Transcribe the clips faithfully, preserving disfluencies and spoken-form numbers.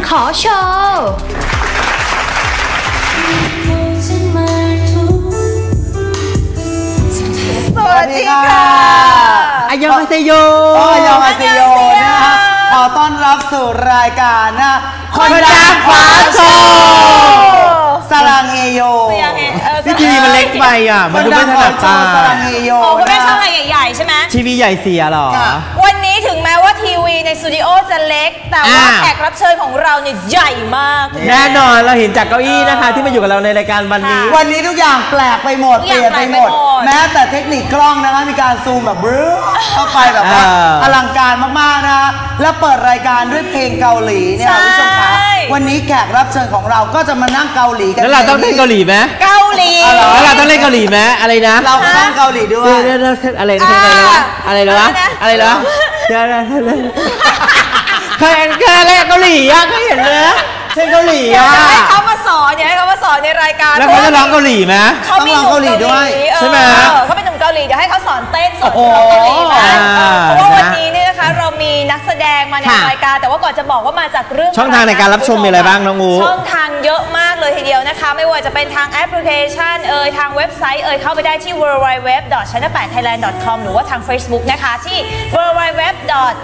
ขอโชว์สวัสดีค่ะอายองฮาเซโยอายองฮาเซโยนะฮะขอต้อนรับสู่รายการนะคนดังฟ้าโชว์สลังเฮโยที่ทีวีมันเล็กไปอ่ะมันดูไม่ถนัดตาสลังเฮโยโอ้คุณแม่ชอบอะไรใหญ่ๆใช่ไหมทีวีใหญ่เสียหรอวันนี้ถึงแม้ว่าทีวีในสตูดิโอจะเล็กแต่ว่าแขกรับเชิญของเราเนี่ยใหญ่มากแน่นอนเราเห็นจากเก้าอี้นะคะที่มาอยู่กับเราในรายการวันนี้วันนี้ทุกอย่างแปลกไปหมดเปลี่ยนไปหมดแม้แต่เทคนิคกล้องนะคะมีการซูมแบบบรึ้เข้าไปแบบว่าอลังการมากๆนะแล้วเปิดรายการด้วยเพลงเกาหลีเนี่ยคุณผู้ชมคะวันนี้แขกรับเชิญของเราก็จะมานั่งเกาหลีกันแล้วเราต้องเล่นเกาหลีไหมเกาหลีแล้วเราต้องเล่นเกาหลีไหมอะไรนะเราข้างเกาหลีด้วยอะไรนะอะไรนะอะไรนะเคยเคยเล่นเกาหลีอ่ะเคยเห็นเลยเล่นเกาหลีอ่ะให้เขามาสอนเนี่ยให้เขามาสอนในรายการแล้วเขาจะร้องเกาหลีไหมเขามีเกาหลีด้วยใช่ไหมเขาเป็นหนุ่มเกาหลีเดี๋ยวให้เขาสอนเต้นสอนร้องเกาหลีนะเพราะว่าวันนี้เนี่ยนะคะเรามีนักแสดงมาในรายการแต่ว่าก่อนจะบอกว่ามาจากเรื่องช่องทางในการรับชมมีอะไรบ้างน้องอูช่องทางเยอะมากเลยทีเดียวนะคะไม่ว่าจะเป็นทางแอปพลิเคชันเอ่ยทางเว็บไซต์เอ่ยเข้าไปได้ที่ ดับเบิลยู ดับเบิลยู ดับเบิลยู ดอท ชั้นแปด ไทยแลนด์ ดอท คอม หรือว่าทาง Facebook นะคะที่ ดับเบิลยู ดับเบิลยู ดับเบิลยู ดอท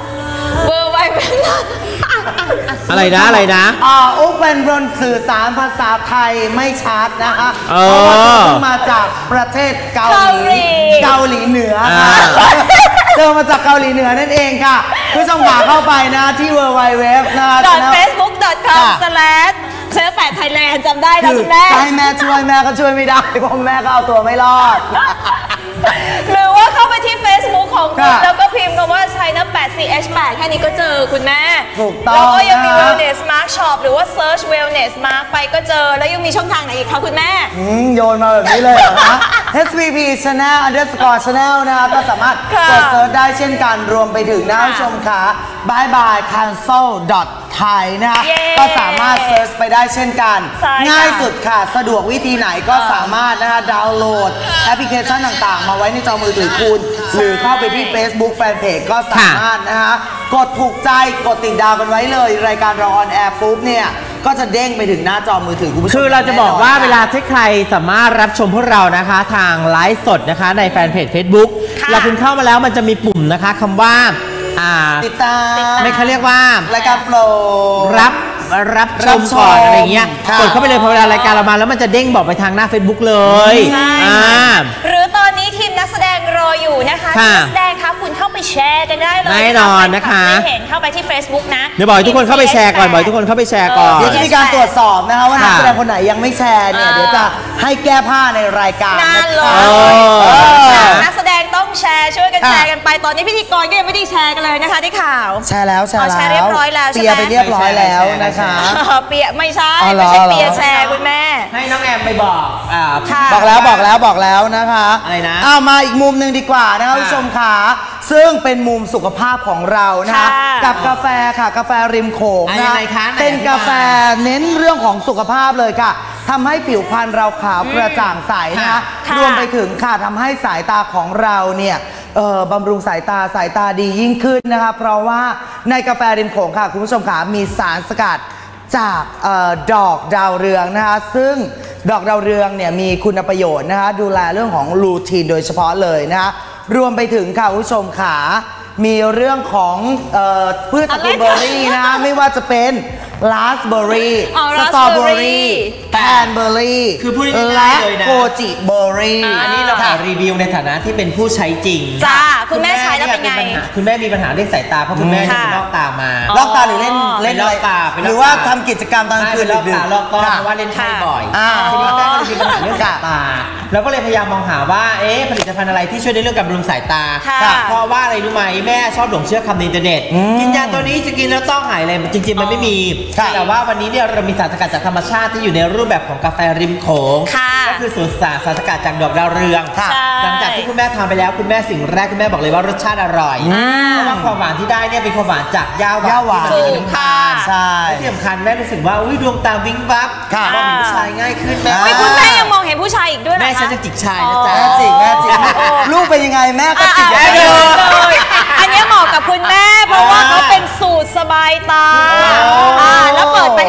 อะไรนะอะไรนะอ่าอุ๊บเป็นบนสื่อสารภาษาไทยไม่ชัดนะคะเพราะว่าเธอมาจากประเทศเกาหลีเกาหลีเหนือเธอมาจากเกาหลีเหนือนั่นเองค่ะผู้ชมขาเข้าไปนะที่ ดับเบิลยู ดับเบิลยู ดับเบิลยู นะดอท เฟซบุ๊ก ดอท คอม สแลช ชั้นแปด ไทยแลนด์จำได้นะคุณแม่ให้แม่ช่วยแม่ก็ช่วยไม่ได้เพราะแม่ก็เอาตัวไม่รอดหรือว่าเข้าไปที่ Facebook ของคุณแล้วก็พิมพ์คำว่าชัยนะแปด ซี เอช แปด แค่นี้ก็เจอคุณแม่ถูกต้องแล้วก็ยังมี Wellness Mark Shop หรือว่า Search Wellness Mark ไปก็เจอแล้วยังมีช่องทางไหนอีกคะคุณแม่โยนมาแบบนี้เลยเหรอคะ เอช วี พี Channel underscore channel นะคะก็สามารถกดเซิร์ชได้เช่นกันรวมไปถึงนะผู้ชมค่ะ bye bye cancel dot thai นะคะก็สามารถเซิร์ชไปได้เช่นกันง่ายสุดค่ะสะดวกวิธีไหนก็สามารถนะคะดาวน์โหลดแอปพลิเคชันต่างๆมาไว้ในจอมือถือคุณหรือเข้าไปที่ Facebook Fanpage ก็สามารถนะคะกดถูกใจกดติดดาวกันไว้เลยรายการเราออนแอร์ปุ๊บเนี่ยก็จะเด้งไปถึงหน้าจอมือถือคุณผู้ชมคือเราจะบอกว่าเวลาที่ใครสามารถรับชมพวกเรานะคะทางไลฟ์สดนะคะในแฟนเพจ Facebook เราคุณเข้ามาแล้วมันจะมีปุ่มนะคะคำว่าติดตามไม่เขาเรียกว่ารายการโปรรับรับชมก่อนอะไรเงี้ยกดเข้าไปเลยพอเวลารายการเรามาแล้วมันจะเด้งบอกไปทางหน้า Facebook เลยหรือตอนนี้ทีมนักแสดงรออยู่นะคะทีมนักแสดงคะคุณเข้าไปแชร์กันได้เลยแน่นอนนะคะเห็นเข้าไปที่ Facebook นะเดี๋ยวบอกทุกคนเข้าไปแชร์ก่อนบอกทุกคนเข้าไปแชร์ก่อนเดี๋ยวจะมีการตรวจสอบนะคะว่านักแสดงคนไหนยังไม่แชร์เนี่ยเดี๋ยวจะให้แก้ผ้าในรายการนั่นเลยนักแสดงต้องแชร์ช่วยกันแชร์กันไปตอนนี้พิธีกรก็ยังไม่ได้แชร์กันเลยนะคะที่ข่าวแชร์แล้วแชร์แล้วแชร์เรียบร้อยแล้วใช่ไหมเปียไปเรียบร้อยแล้วนะคะเปียไม่ใช่ไม่ใช่เปียแชร์คุณแม่ให้น้องแอมไปบอกบอกแล้วบอกแล้วบอกแล้วนะคะอะไรนะเอามาอีกมุมหนึ่งดีกว่านะคะผู้ชมค่ะซึ่งเป็นมุมสุขภาพของเรานะคะกับกาแฟค่ะกาแฟริมโขงนะเป็นกาแฟเน้นเรื่องของสุขภาพเลยค่ะทำให้ผิวพรรณเราขาวกระจ่างใสนะคะรวมไปถึงค่ะทำให้สายตาของเราเนี่ยเอ่อบำรุงสายตาสายตาดียิ่งขึ้นนะคะเพราะว่าในกาแฟริมโขงค่ะคุณผู้ชมค่ะมีสารสกัดจากออดอกดาวเรืองนะคะซึ่งดอกดาวเรืองเนี่ยมีคุณประโยชน์นะคะดูแลเรื่องของลูทีนโดยเฉพาะเลยนะคะรวมไปถึงค่ะผู้ชมขามีเรื่องของพืชตระกูลเบอร์รี่นะไม่ว่าจะเป็นราสเบอร์รี่สตรอเบอร์รี่แคนเบอร์รี่คือพูดง่ายๆเลยนะโกจิเบอร์รี่อันนี้เราขอรีวิวในฐานะที่เป็นผู้ใช้จริงจ้าคุณแม่ใช้แล้วเป็นไงคุณแม่มีปัญหาเรื่องสายตาเพราะคุณแม่เป็นลอกตามาลอกตาหรือเล่นเล่นลอกตาหรือว่าทำกิจกรรมตอนคืนลอกตาลอกก้อนเพราะว่าเล่นไพ่บ่อยทีนี้แม่ก็เลยมีปัญหาเรื่องสายตาเราก็เลยพยายามมองหาว่าเอ๊ะผลิตภัณฑ์อะไรที่ช่วยในเรื่องการบำรุงสายตาเพราะว่าอะไรรู้ไหมแม่ชอบหลงเชื่อคำในอินเทอร์เน็ตกินยาตัวนี้จะกินแล้วต้องหายอะไรจริงๆมันไม่มีแต่ว่าวันนี้เนี่ยเรามีสารสกัดจากธรรมชาติที่อยู่ในรูปแบบของกาแฟริมโขงก็คือสูตรสารสารสกัดจากดอกดาวเรืองหลังจากที่คุณแม่ทานไปแล้วคุณแม่สิ่งแรกคุณแม่บอกเลยว่ารสชาติอร่อยเพราะว่าความหวานที่ได้เนี่ยเป็นความหวานจากย่าหวานที่มีน้ำตาลใช่ที่สำคัญแม่รู้สึกว่าอุ้ยดวงตาวิ้งวับมองเห็นผู้ชายง่ายขึ้นแม่คุณแม่ยังมองเห็นผู้ชายอีกด้วยนะแม่ฉันจะจิกชายนะจ๊ะแม่จิกแม่จิกลูกเป็นยังไงแม่ก็จิกได้เลยอันนี้เหมาะกับคุณแม่เพราะว่าเขาเป็นสูตรสบายตาแล้วเปิดไป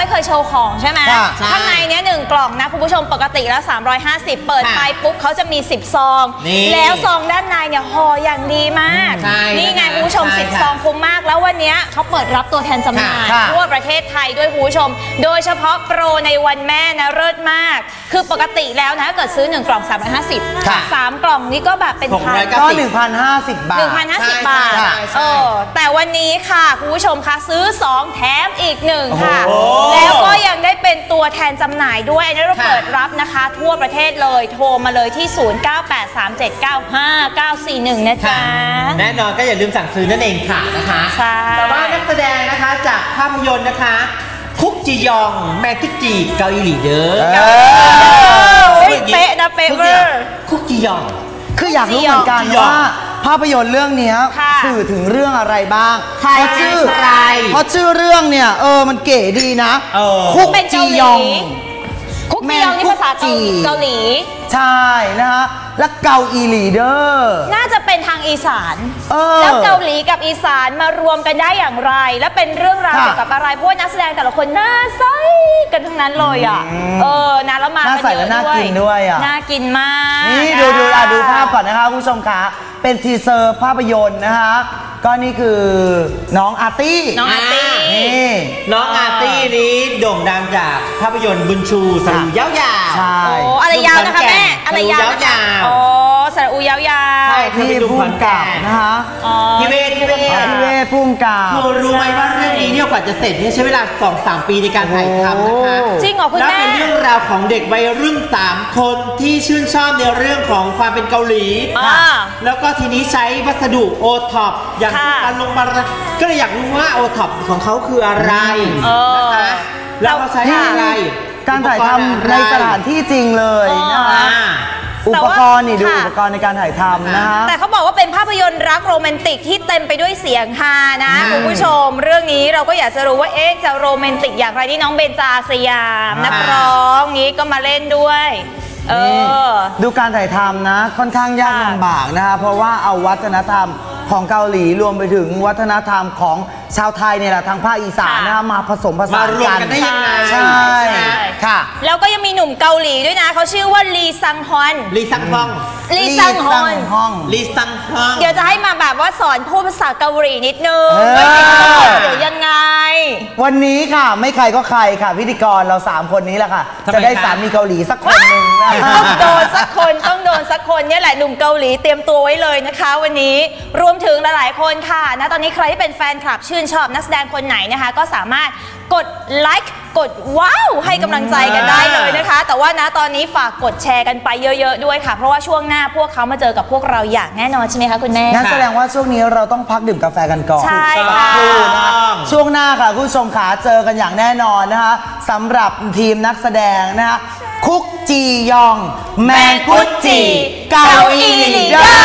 ไม่เคยโชว์ของใช่ไหมข้างในเนี้ยหนึ่งกล่องนะคุณผู้ชมปกติแล้วสามร้อยห้าสิบเปิดไปปุ๊บเขาจะมีสิบซองแล้วซองด้านในเนี่ยห่ออย่างดีมากนี่ไงคุณผู้ชมสิบซองคุ้มมากแล้ววันนี้เขาเปิดรับตัวแทนจำหน่ายทั่วประเทศไทยด้วยคุณผู้ชมโดยเฉพาะโปรในวันแม่นะเลิศมากคือปกติแล้วนะเกิดซื้อหนึ่งกล่องสามร้อยห้าสิบสามกล่องนี้ก็แบบเป็นพันก็หนึ่งพันห้าสิบบาทหนึ่งพันห้าสิบบาทเออแต่วันนี้ค่ะคุณผู้ชมคะซื้อสองแถมอีกหนึ่งค่ะแล้วก็ยังได้เป็นตัวแทนจำหน่ายด้วยอันนี้เราเปิดรับนะคะทั่วประเทศเลยโทรมาเลยที่ศูนย์ เก้า แปด สาม เจ็ด เก้า ห้า เก้า สี่ หนึ่งนะจ๊ะแน่นอนก็อย่าลืมสั่งซื้อนั่นเองค่ะนะคะแต่ว่านักแสดงนะคะจากภาพยนตร์นะคะคุกจียองแมกุจิเกาหลีเด้อเป๊ะนะเป๊ะเวอร์คุกจียองคืออยากรู้เหมือนกันว่าภาพยนตร์เรื่องนี้สื่อถึงเรื่องอะไรบ้างเพราะชื่อเพราะชื่อเรื่องเนี่ยเออมันเก๋ดีนะคุกจียองคุกจียองนี่ภาษาเกาหลีใช่นะฮะแล้วเกาอีหลีเดอร์น่าจะเป็นทางอีสานแล้วเกาหลีกับอีสานมารวมกันได้อย่างไรและเป็นเรื่องราวเกี่ยวกับอะไรเพราะนักแสดงแต่ละคนน่าใสกันทั้งนั้นเลยอ่ะเออนะแล้วมากันเยอะด้วยน่ากินมากนี่ดูดูอ่ะดูภาพก่อนนะคะคุณผู้ชมคะเป็นทีเซอร์ภาพยนตร์นะคะก็นี่คือน้องอาร์ตี้น้องอาร์ตี้นี่น้องอาร์ตี้นี้โด่งดังจากภาพยนตร์บุญชูสระอูยาวๆใช่โอ้อะไรยาวนะคะแม่อะไรยาวๆโอ้สระอูยาวๆใช่ที่พุ่งกับนะคะพี่เวทพี่เวทพี่เวทพุ่งกับคุณรู้ไหมว่าเรื่องนี้เนี่ยกว่าจะเสร็จเนี่ยใช้เวลา สองถึงสาม ปีในการถ่ายทำนะคะจริงเหรอคุณแม่แล้วเป็นเรื่องราวของเด็กวัยรุ่นสามคนที่ชื่นชอบในเรื่องของความเป็นเกาหลีแล้วก็ทีนี้ใช้วัสดุโอท็อปอย่างการลงมาก็เลยอยากรู้ว่าโอท็อปของเขาคืออะไรนะคะแล้วเขาใช้อะไรการถ่ายทำในสถานที่จริงเลยนะคะอุปกรณ์นี่ดูอุปกรณ์ในการถ่ายทำนะคะแต่เขาบอกว่าเป็นภาพยนตร์รักโรแมนติกที่เต็มไปด้วยเสียงฮานะคุณผู้ชมเรื่องนี้เราก็อยากจะรู้ว่าเอ๊ะจะโรแมนติกอย่างไรที่น้องเบนจาสยามนักร้องนี้ก็มาเล่นด้วยเออดูการถ่ายทำนะค่อนข้างยากลำบากนะคะเพราะว่าเอาวัฒนธรรมของเกาหลีรวมไปถึงวัฒนธรรมของชาวไทยเนี่ยแหละทางภาคอีสานนะมาผสมผสานกันได้ยังไงใช่ค่ะแล้วก็ยังมีหนุ่มเกาหลีด้วยนะเขาชื่อว่าลีซังฮอนลีซังฮองลีซังฮอนลีซังฮองเดี๋ยวจะให้มาแบบว่าสอนพูดภาษาเกาหลีนิดนึงเดี๋ยวยังไงวันนี้ค่ะไม่ใครก็ใครค่ะพิธีกรเราสามคนนี้แหละค่ะจะได้สามีเกาหลีสักคนหนึ่งต้องโดนสักคนต้องโดนสักคนเนี่ยแหละหนุ่มเกาหลีเตรียมตัวไว้เลยนะคะวันนี้รวมถึงหลายๆคนค่ะนะตอนนี้ใครที่เป็นแฟนคลับชื่นชอบนักแสดงคนไหนนะคะก็สามารถกดไลค์กดว้าวให้กำลังใจกันได้เลยนะคะแต่ว่านะตอนนี้ฝากกดแชร์กันไปเยอะๆด้วยค่ะเพราะว่าช่วงหน้าพวกเขามาเจอกับพวกเราอย่างแน่นอนใช่ไหมคะคุณแม่งั้นแสดงว่าช่วงนี้เราต้องพักดื่มกาแฟกันก่อนใช่ค่ะช่วงหน้าค่ะผู้ชมขาเจอกันอย่างแน่นอนนะคะสำหรับทีมนักแสดงนะคะคุกจียองแมนกุจิเกาหลีเดอ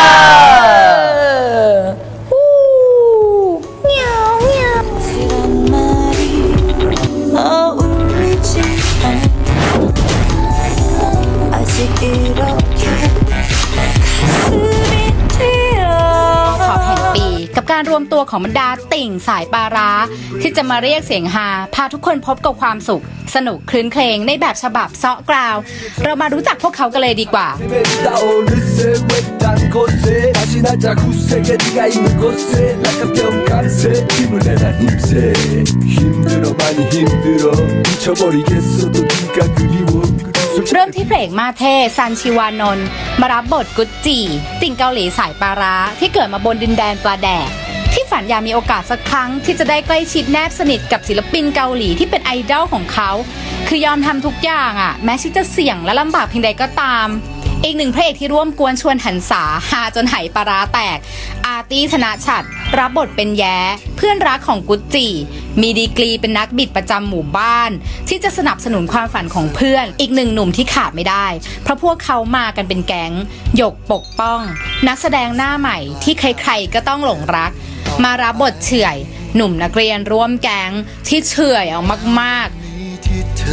การรวมตัวของบรรดาติ่งสายปลาร้าที่จะมาเรียกเสียงฮาพาทุกคนพบกับความสุขสนุกคลื้นเครงในแบบฉบับเซาะกราวเรามารู้จักพวกเขากันเลยดีกว่าเริ่มที่เพลงมาเทซันชิวานนท์มารับบทกุจจีติ่งเกาหลีสายปลาร้าที่เกิดมาบนดินแดนปลาแดกที่ฝันอยากมีโอกาสสักครั้งที่จะได้ใกล้ชิดแนบสนิทกับศิลปินเกาหลีที่เป็นไอดอลของเขาคือยอมทำทุกอย่างอ่ะแม้ชีวิตจะเสี่ยงและลำบากเพียงใดก็ตามอีกหนึ่งพระเอกที่ร่วมกวนชวนหันษาฮาจนไหปลาร้าแตกอาร์ตี้ธนชัดรับบทเป็นแย้เพื่อนรักของกุจจีมีดีกรีเป็นนักบิดประจำหมู่บ้านที่จะสนับสนุนความฝันของเพื่อนอีกหนึ่งหนุ่มที่ขาดไม่ได้เพราะพวกเขามากันเป็นแก๊งหยกปกป้องนักแสดงหน้าใหม่ที่ใครๆก็ต้องหลงรักมารับบทเฉื่อยหนุ่มนักเรียนร่วมแก๊งที่เฉื่อยเอามากๆ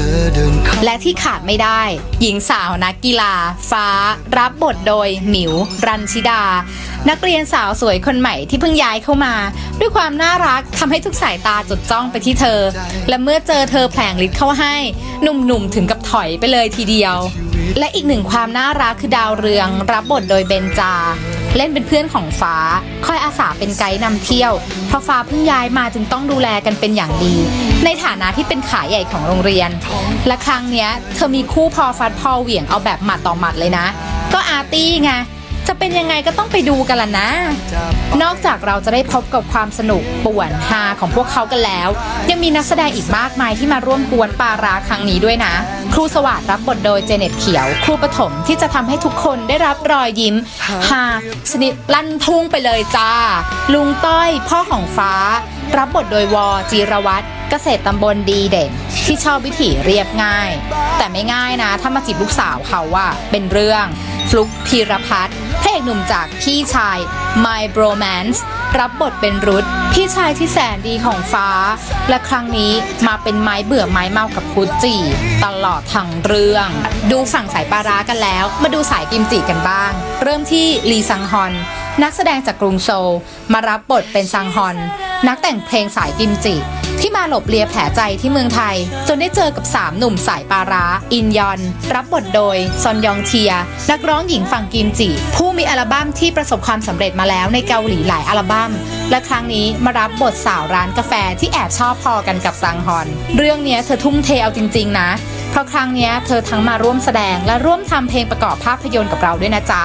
และที่ขาดไม่ได้หญิงสาวนักกีฬาฟ้ารับบทโดยหมิวรัญชิดานักเรียนสาวสวยคนใหม่ที่เพิ่งย้ายเข้ามาด้วยความน่ารักทำให้ทุกสายตาจดจ้องไปที่เธอและเมื่อเจอเธอแผลงฤทธิ์เข้าให้หนุ่มๆถึงกับถอยไปเลยทีเดียวและอีกหนึ่งความน่ารักคือดาวเรืองรับบทโดยเบนจาเล่นเป็นเพื่อนของฟ้าคอยอาสาเป็นไกด์นำเที่ยวเพราะฟ้าเพิ่งย้ายมาจึงต้องดูแลกันเป็นอย่างดีในฐานะที่เป็นขาใหญ่ของโรงเรียนและครั้งเนี้ยเธอมีคู่พอฟัดพอเหวี่ยงเอาแบบหมัดต่อหมัดเลยนะก็อาร์ตี้ไงจะเป็นยังไงก็ต้องไปดูกันล่ะนะนอกจากเราจะได้พบกับความสนุกป่วนฮาของพวกเขากันแล้วยังมีนักแสดงอีกมากมายที่มาร่วมกวนปาราครั้งนี้ด้วยนะครูสวัสดิ์รับบทโดยเจเน็ตเขียวครูประถมที่จะทำให้ทุกคนได้รับรอยยิ้มฮาชนิดลั่นทุ่งไปเลยจ้าลุงต้อยพ่อของฟ้ารับบทโดยวอจีรวัตรเกษตรตำบลดีเด่นที่ชอบวิถีเรียบง่ายแต่ไม่ง่ายนะถ้ามาจีบลูกสาวเขาว่าเป็นเรื่องฟลุ๊กธีรพัฒน์พระเอกหนุ่มจากพี่ชาย My Bromance รับบทเป็นรุธพี่ชายที่แสนดีของฟ้าและครั้งนี้มาเป็นไม้เบื่อไม้เมากับกุจจีตลอดทั้งเรื่องดูฝั่งสายปารากันแล้วมาดูสายกิมจิกันบ้างเริ่มที่ลีซังฮอนนักแสดงจากกรุงโซลมารับบทเป็นซังฮอนนักแต่งเพลงสายกิมจิที่มาหลบเลียแผลใจที่เมืองไทยจนได้เจอกับสามหนุ่มสายปาราอินยอนรับบทโดยซอนยองเทียนักร้องหญิงฝั่งกิมจิผู้มีอัลบั้มที่ประสบความสำเร็จมาแล้วในเกาหลีหลายอัลบั้มและครั้งนี้มารับบทสาวร้านกาแฟที่แอบชอบพอกันกับซังฮอนเรื่องนี้เธอทุ่มเทเอาจริงๆนะเพราะครั้งนี้เธอทั้งมาร่วมแสดงและร่วมทำเพลงประกอบภาพยนตร์กับเราด้วยนะจ๊ะ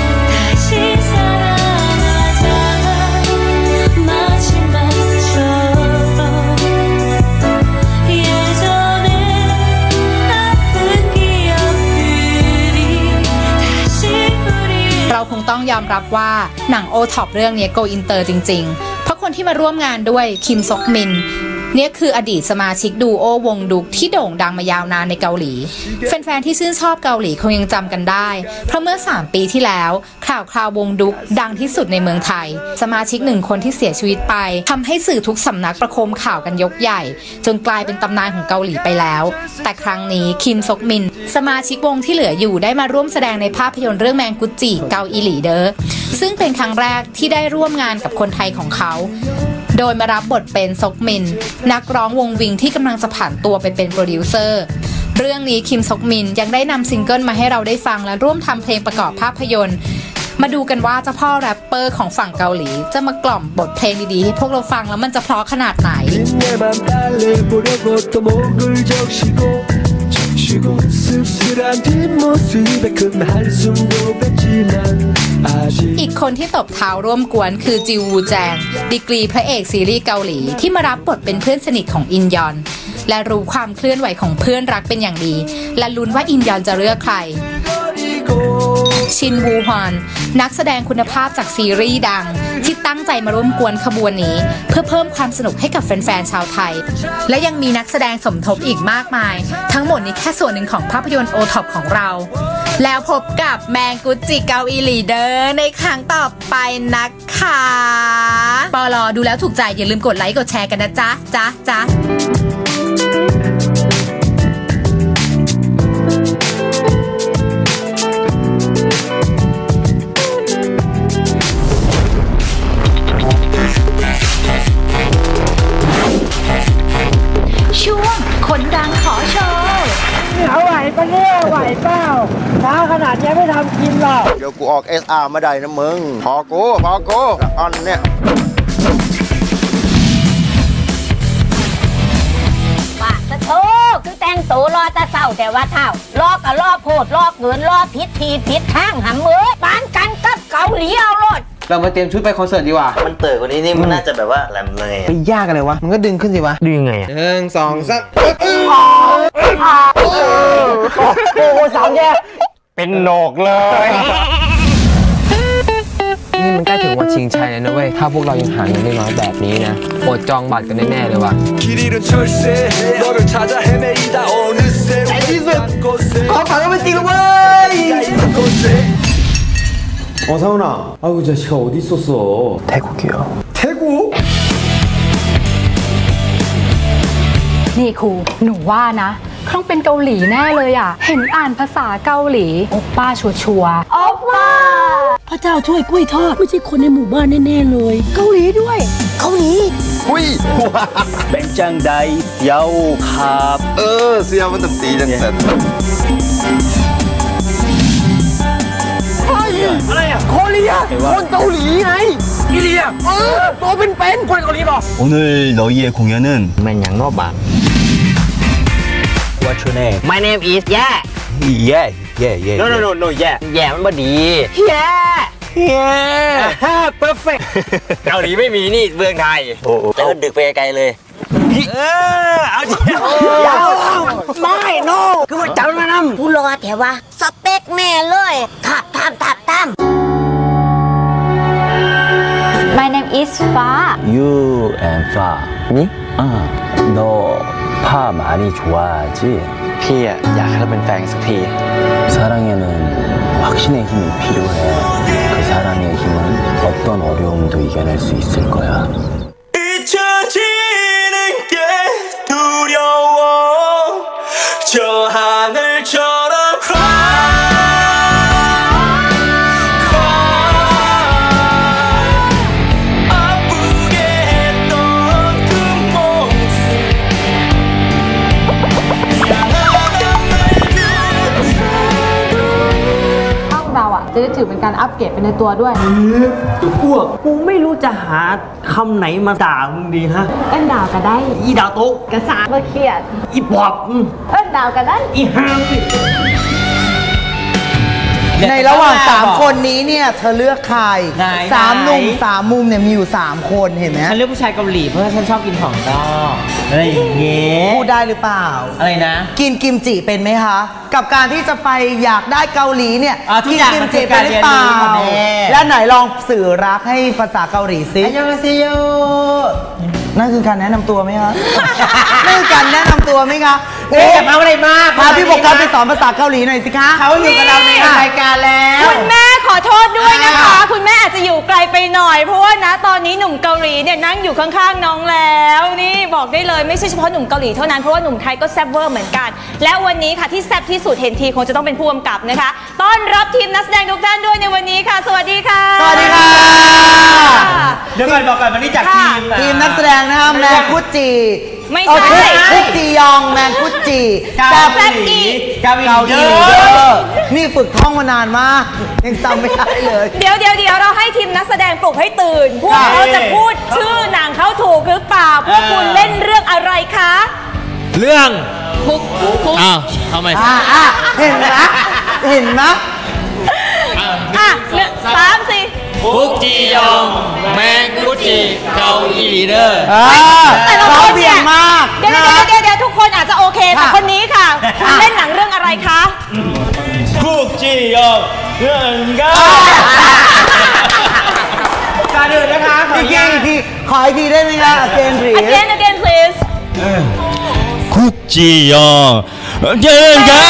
เราคงต้องยอมรับว่าหนังโอท็อปเรื่องนี้โกอินเตอร์จริงๆเพราะคนที่มาร่วมงานด้วยคิมซอกมินเนี่ยคืออดีตสมาชิกดูโอวงดุกที่โด่งดังมายาวนานในเกาหลีแฟนๆที่ชื่นชอบเกาหลีคงยังจำกันได้เพราะเมื่อสามปีที่แล้วข่าวคราววงดุกดังที่สุดในเมืองไทยสมาชิกหนึ่งคนที่เสียชีวิตไปทำให้สื่อทุกสำนักประโคมข่าวกันยกใหญ่จนกลายเป็นตำนานของเกาหลีไปแล้วแต่ครั้งนี้คิมซอกมินสมาชิกวงที่เหลืออยู่ได้มาร่วมแสดงในภาพยนตร์เรื่องแมงกุจิเกาอีหลีเดอซึ่งเป็นครั้งแรกที่ได้ร่วมงานกับคนไทยของเขาโดยมารับบทเป็นซอกมินนักร้องวงวิงที่กำลังจะผ่านตัวไปเป็นโปรดิวเซอร์เรื่องนี้คิมซอกมินยังได้นำซิงเกิลมาให้เราได้ฟังและร่วมทำเพลงประกอบภาพยนตร์มาดูกันว่าเจ้าพ่อแรปเปอร์ของฝั่งเกาหลีจะมากล่อมบทเพลงดีๆให้พวกเราฟังแล้วมันจะเพราะขนาดไหนอีกคนที่ตบเท้าร่วมกวนคือจิววูแจงดีกรีพระเอกซีรีส์เกาหลีที่มารับบทเป็นเพื่อนสนิทของอินยอนและรู้ความเคลื่อนไหวของเพื่อนรักเป็นอย่างดีและลุ้นว่าอินยอนจะเลือกใครชินวูฮอนนักแสดงคุณภาพจากซีรีส์ดังที่ตั้งใจมาร่วมกวนขบวนนี้เพื่อเพิ่มความสนุกให้กับแฟนๆชาวไทยและยังมีนักแสดงสมทบอีกมากมายทั้งหมดนี้แค่ส่วนหนึ่งของภาพยนตร์โอท็อปของเราแล้วพบกับแมงกุจิเกาอีหลีเดอร์ในครั้งต่อไปนะคะปลอดูแล้วถูกใจอย่าลืมกดไลค์กดแชร์กันนะจ๊ะจ๊ะจ๊ะช่วงคนดังขอโชว์เอาไหวปะเนี่ยไหวเปล่าช้าขนาดนี้ไม่ทำกินหรอกเดี๋ยวกูออก เอส อาร์ มาได้นะมึงพอกูพอกูออนเนี่ยว่าจะโตคือแต่งตัวรอตะเศร้าแต่ว่าเท่ารอกับรอโพดรอเกินรอพิษทีพิษห้างหำมือปานกันกับเกาหลีเอารถเรามาเตรียมชุดไปคอนเสิร์ตดีกว่ามันเต๋อกว่านี้นี่มันน่าจะแบบว่าแหลมเลยไปยากอะไรวะมันก็ดึงขึ้นสิวะดึงยังไงอ่ะหนึ่งสองสามโอ้โหสามแย่เป็นโหนกเลยนี่มันใกล้ถึงวันชิงชัยแล้วนะเว้ยถ้าพวกเรายังหาเงินได้น้อยแบบนี้นะอดจองบัตรกันแน่ๆเลยว่ะในที่สุดขอฝันก็เป็นจริงแล้วเว้ย 어 상훈아 아이고 자식아 어디 있었어 태국이요 태국? นี่ครูหนูว่านะต้องเป็นเกาหลีแน่เลยอ่ะเห็นอ่านภาษาเกาหลีโอป้าชัวชัวโอป้าพระเจ้าช่วยกล้วยทอดไม่ใช่คนในหมู่บ้านแน่ๆเลยเกาหลีด้วยเกาหลีอุ้ยเป็นจังใดเสียวครับเออเสียวมันต้องตีจังสันอะไรอ่ะโคเรียคนเกาหลีไงอีเลียเออตัวเป็นๆคนเกาหลีบอก 오늘너희의공연은 맨양노바 What's your name? My name is Yeah Yeah Yeah Yeah No no no no Yeah Yeah มันบ่ดี Yeah Yeah Perfect เกาหลีไม่มีนี่เมืองไทยโอ้โหแล้วดึกไปไกลเลยเออเอาจริงไม่โน่คือว่าจำมานำผู้รอแต่ว่าสเปคแม่เลยทับทับทับทับ My name is Fa You and Fa Me? 아, 너 파 많이 좋아하지? พี่อะอยากให้เราเป็นแฟนสักที 사랑에는 확신의 힘이 필요해. 그 사랑의 힘은 어떤 어려움도 이겨낼 수 있을 거야. 잊혀지는 게 두려워 저 하늘처럼 จะได้ถือเป็นการอัปเกรดไปในตัวด้วยตัวพวกกูไม่รู้จะหาคำไหนมาด่ามึงดีฮะเอ็นดาวก็ได้อีดาวโต๊ะกระสาเมื่อเครียดอีปอบเอ็นดาวก็ได้อีฮามในระหว่างสามคนนี้เนี่ยเธอเลือกใครสามหนุ่มสามมุมเนี่ยมีอยู่สามคนเห็นไหมฉันเลือกผู้ชายเกาหลีเพราะฉันชอบกินของดองอะไรอย่างเงี้ยพูดได้หรือเปล่าอะไรนะกินกิมจิเป็นไหมคะกับการที่จะไปอยากได้เกาหลีเนี่ยกินกิมจิเป็นหรือเปล่าและไหนลองสื่อรักให้ภาษาเกาหลีซิอันยองอาเซโยนั่นคือการแนะนำตัวไหมคะนั่นคือการแนะนำตัวไหมคะเอ๊ะอย่ามาอะไรมากพาพี่โบกัสไปสอนภาษาเกาหลีหน่อยสิคะเขาอยู่กับเราในรายการแล้วคุณแม่ขอโทษด้วยนะคะคุณแม่อาจจะอยู่ไกลไปหน่อยเพราะว่านะตอนนี้หนุ่มเกาหลีเนี่ยนั่งอยู่ข้างๆน้องแล้วนี่บอกได้เลยไม่ใช่เฉพาะหนุ่มเกาหลีเท่านั้นเพราะว่าหนุ่มไทยก็แซ่บเวอร์เหมือนกันและวันนี้ค่ะที่แซ่บที่สุดเห็นทีคงจะต้องเป็นผู้กำกับนะคะต้อนรับทีมนักแสดงทุกท่านด้วยในวันนี้ค่ะสวัสดีค่ะสวัสดีค่ะเดี๋ยวก่อนบอกก่อนวันนี้จากทีมทีมนักแสดงนะคะแมงกุจิไม่ใช่กุจิยองแมงกุจิกาหลีกาหลีเด้อนี่ฝึกท่องมานานมากยังจำไม่ได้เลยเดี๋ยวเดี๋ยวเดี๋ยวเราให้ทีมนักแสดงปลุกให้ตื่นพวกเขาจะพูดชื่อหนังเขาถูกหรือเปล่าพวกคุณเล่นเรื่องอะไรคะเรื่องคุกคุกอ้าวทำไมเห็นไหมเห็นไหมอ่ะหนึ่งสามสี่คุกจียองแมงกุจิเกาหลีเดอร์แต่เราเบี่ยงมากเดี๋ยวเดี๋ยวเดี๋ยวทุกคนอาจจะโอเคแต่คนนี้ค่ะคุณเล่นหนังเรื่องอะไรคะคุกจียองเรื่องก้าการเดินนะคะขออีกทีขออีกทีได้ไหมคะ again please again again please คุกจียองเรื่องก้า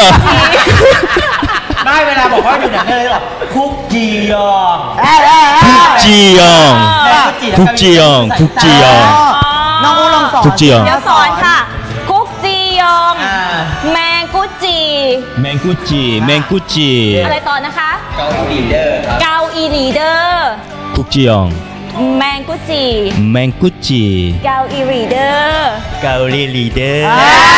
ไม่เวลาบอกว่าอยู่หนังเลยหรอคุกจียองคุกจียองคุกจียองคุกจียองน้องอูลองสอนคุกจียองเดี๋ยวสอนค่ะคุกจียองแมงกุจิแมงกุจิแมงกุจิอะไรต่อนะคะเกาหลีเดอร์เกาหลีเดอร์คุกจียองแมงกุจิแมงกุจิเกาหลีเดอร์เกาหลีเดอร์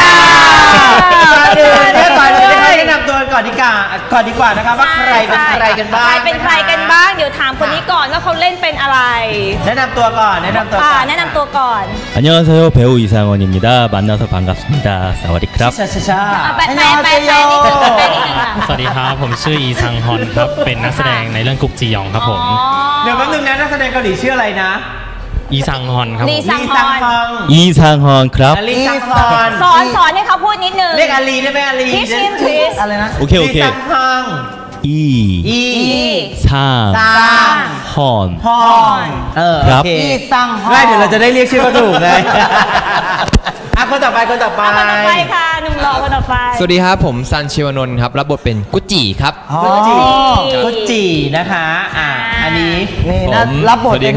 เดี๋ยวก่อนเลยแนะนำตัวก่อนดีกว่าก่อนดีกว่านะคะว่าใครเป็นใครกันบ้างใครเป็นใครกันบ้างเดี๋ยวถามคนนี้ก่อนว่าเขาเล่นเป็นอะไรแนะนำตัวก่อนแนะนำตัวก่อนแนะนำตัวก่อน 안녕하세요 배우 이상원입니다 만나서 반갑습니다 사와디크랍 แปลแปลแปลนิดนึงแปลนิดนึงค่ะสวัสดีครับผมชื่ออีซังฮอนครับเป็นนักแสดงในเรื่องกุ๊กจียองครับผมเดี๋ยวแป๊บนึงนะนักแสดงเกาหลีชื่ออะไรนะอีซังฮอนครับลีซังฮอนอีซังฮอนครับลีซังฮอนสอนสอนให้เขาพูดนิดนึงเรียกอาลีได้ไหมอาลีทีชิมทีสอะไรนะโอเคโอเคลีซังฮอนอีอีซังฮอนฮอนเออโอเคอีซังฮอนได้เดี๋ยวเราจะได้เรียกชื่อเขาถูกไงอ่ะคนต่อไปคนต่อไปคนต่อไปค่ะหนุ่มหล่อคนต่อไปสวัสดีครับผมซันชิวานนท์ครับรับบทเป็นกุจิครับกุจิกุจินะคะอ่ะอันนี้นี่นะรับบทสวัสดีครับ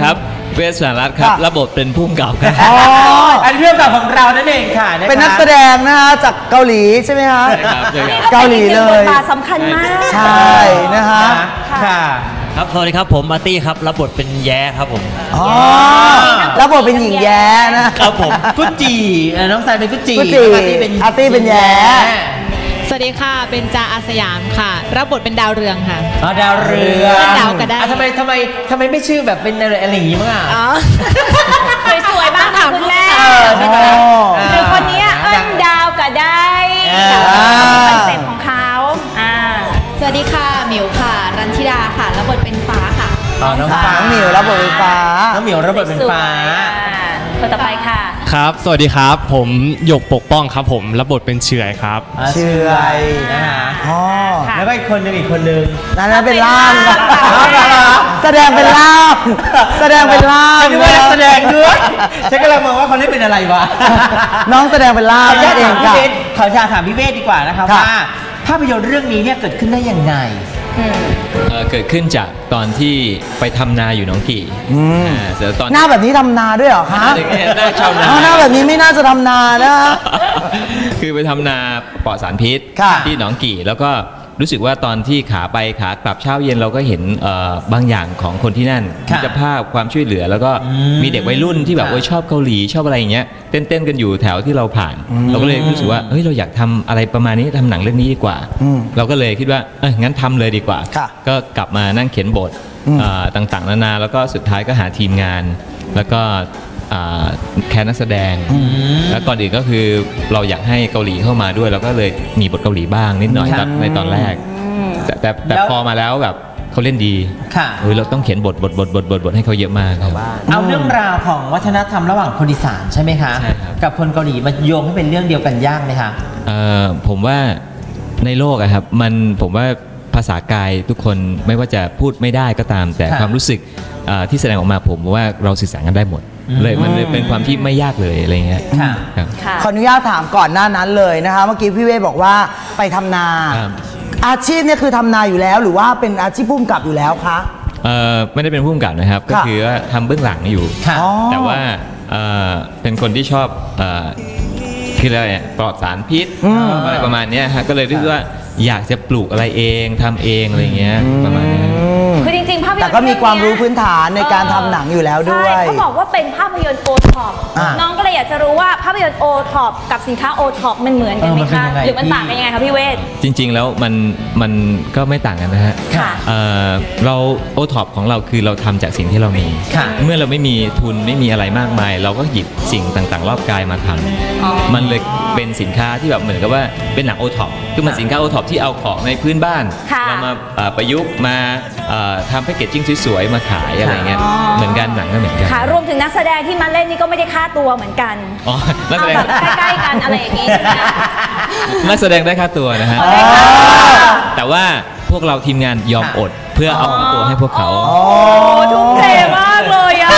เวสสุวรรณรัตน์ครับรับบทเป็นผู้กำกับครับอ๋ออันนี้เรื่องกับของเรานั่นเองค่ะเป็นนักแสดงนะฮะจากเกาหลีใช่ไหมฮะเกาหลีเลยบทบาทสำคัญมากใช่นะฮะค่ะครับสวัสดีครับผมอาร์ตี้ครับรับบทเป็นแย้ครับผมอ๋อรับบทเป็นหญิงแย้นะครับผมกุจจีน้องสายเป็นกุจจีอาร์ตี้เป็นอาร์ตี้เป็นแย้สวัสดีค่ะเป็นจาอาสยามค่ะรับบทเป็นดาวเรืองค่ะอ๋อดาวเรืองเป็นดาวก็ได้ทำไมทำไมทำไมไม่ชื่อแบบเป็นอะไรอะไรอย่างงี้มั้งอ่ะสวยๆบ้างค่ะคุณแม่หรือคนนี้เอิ้นดาวก็ได้คอนเซ็ปต์ของเขาสวัสดีค่ะหมิวค่ะรันชิดาค่ะรับบทเป็นฟ้าค่ะอ๋อน้องฟ้าน้องหมิวรับบทเป็นฟ้าน้องหมิวรับบทเป็นฟ้าคนต่อไปค่ะครับสวัสดีครับผมหยกปกป้องครับผมรับบทเป็นเฉื่อยครับเฉื่อยนะฮะอ๋อแล้วก็อีกคนนึงอีกคนนึงนั่นนั่นเป็นล่ามแสดงเป็นล่ามแสดงเป็นล่ามด้วยแสดงด้วยฉันก็เลยมองว่าเขาเล่นเป็นอะไรวะน้องแสดงเป็นล่ามนั่นเองค่ะขอถามพี่เวทดีกว่านะครับว่าภาพยนตร์เรื่องนี้เนี่ยเกิดขึ้นได้ยังไงเกิดขึ้นจากตอนที่ไปทำนาอยู่หนองกี่ตอนหน้าแบบนี้ทำนาด้วยเหรอคะหน้าชาวนาหน้าแบบนี้ไม่น่าจะทำนานะคือไปทำนาปลอดสารพิษที่หนองกี่แล้วก็รู้สึกว่าตอนที่ขาไปขากลับเช้าเย็นเราก็เห็นบางอย่างของคนที่นั่นมิตรภาพความช่วยเหลือแล้วก็มีเด็กวัยรุ่นที่แบบว่าชอบเกาหลีชอบอะไรอย่างเงี้ยเต้นๆกันอยู่แถวที่เราผ่านเราก็เลยรู้สึกว่าเฮ้ยเราอยากทำอะไรประมาณนี้ทำหนังเรื่องนี้ดีกว่าเราก็เลยคิดว่าเอองั้นทำเลยดีกว่าก็กลับมานั่งเขียนบทต่างๆนานาแล้วก็สุดท้ายก็หาทีมงานแล้วก็แค่นักแสดงแล้วก่อนอื่นก็คือเราอยากให้เกาหลีเข้ามาด้วยเราก็เลยมีบทเกาหลีบ้างนิดหน่อยในตอนแรกแต่แต่แต่พอมาแล้วแบบเขาเล่นดีค่ะเราต้องเขียนบทบทบทบทบทบทให้เขาเยอะมากครับเอาเรื่องราวของวัฒนธรรมระหว่างคนอีสานใช่ไหมคะกับคนเกาหลีมาโยงให้เป็นเรื่องเดียวกันยากไหมคะผมว่าในโลกอะครับมันผมว่าภาษากายทุกคนไม่ว่าจะพูดไม่ได้ก็ตามแต่ความรู้สึกที่แสดงออกมาผมว่าเราสื่อสารกันได้หมดเลยมันเลยเป็นความที่ไม่ยากเลยอะไรเงี้ยขออนุญาตถามก่อนหน้านั้นเลยนะคะเมื่อกี้พี่เวทบอกว่าไปทำนาอาชีพเนี่ยคือทำนาอยู่แล้วหรือว่าเป็นอาชีพผู้กำกับอยู่แล้วคะเอ่อไม่ได้เป็นผู้กำกับนะครับก็คือว่าทำเบื้องหลังอยู่แต่ว่าเป็นคนที่ชอบคืออะไรปลอดสารพิษอะไรประมาณนี้ฮะก็เลยรู้สึกว่าอยากจะปลูกอะไรเองทำเองอะไรเงี้ยประมาณนี้คือจริงๆภาพยนตร์แต่ก็มีความรู้พื้นฐานในการทำหนังอยู่แล้วด้วยเขาบอกว่าเป็นภาพยนตร์โอท็อปน้องก็เลยอยากจะรู้ว่าภาพยนตร์โอท็อปกับสินค้าโอท็อปมันเหมือนกันไหมคะหรือมันต่างกันยังไงคะพี่เวทจริงๆแล้วมันมันก็ไม่ต่างกันนะฮะเราโอท็อปของเราคือเราทำจากสิ่งที่เรามีเมื่อเราไม่มีทุนไม่มีอะไรมากมายเราก็หยิบสิ่งต่างๆรอบกายมาทำมันเลยเป็นสินค้าที่แบบเหมือนกับว่าเป็นหนังโอท็อปคือมันสินค้าโอท็อปที่เอาของในพื้นบ้านเรามาประยุกต์มาทำแพคเกจจิ้งสวยๆมาขายอะไรเงี้ยเหมือนกันหนังก็เหมือนกันค่ะรวมถึงนักแสดงที่มาเล่นนี่ก็ไม่ได้ค่าตัวเหมือนกันอ๋อนักแสดงใกล้ๆกันอะไรอย่างงี้นักแสดงได้ค่าตัวนะฮะแต่ว่าพวกเราทีมงานยอมอดเพื่อเอาตัวให้พวกเขาโอ้ทุ่มเทมากเลยอ่ะ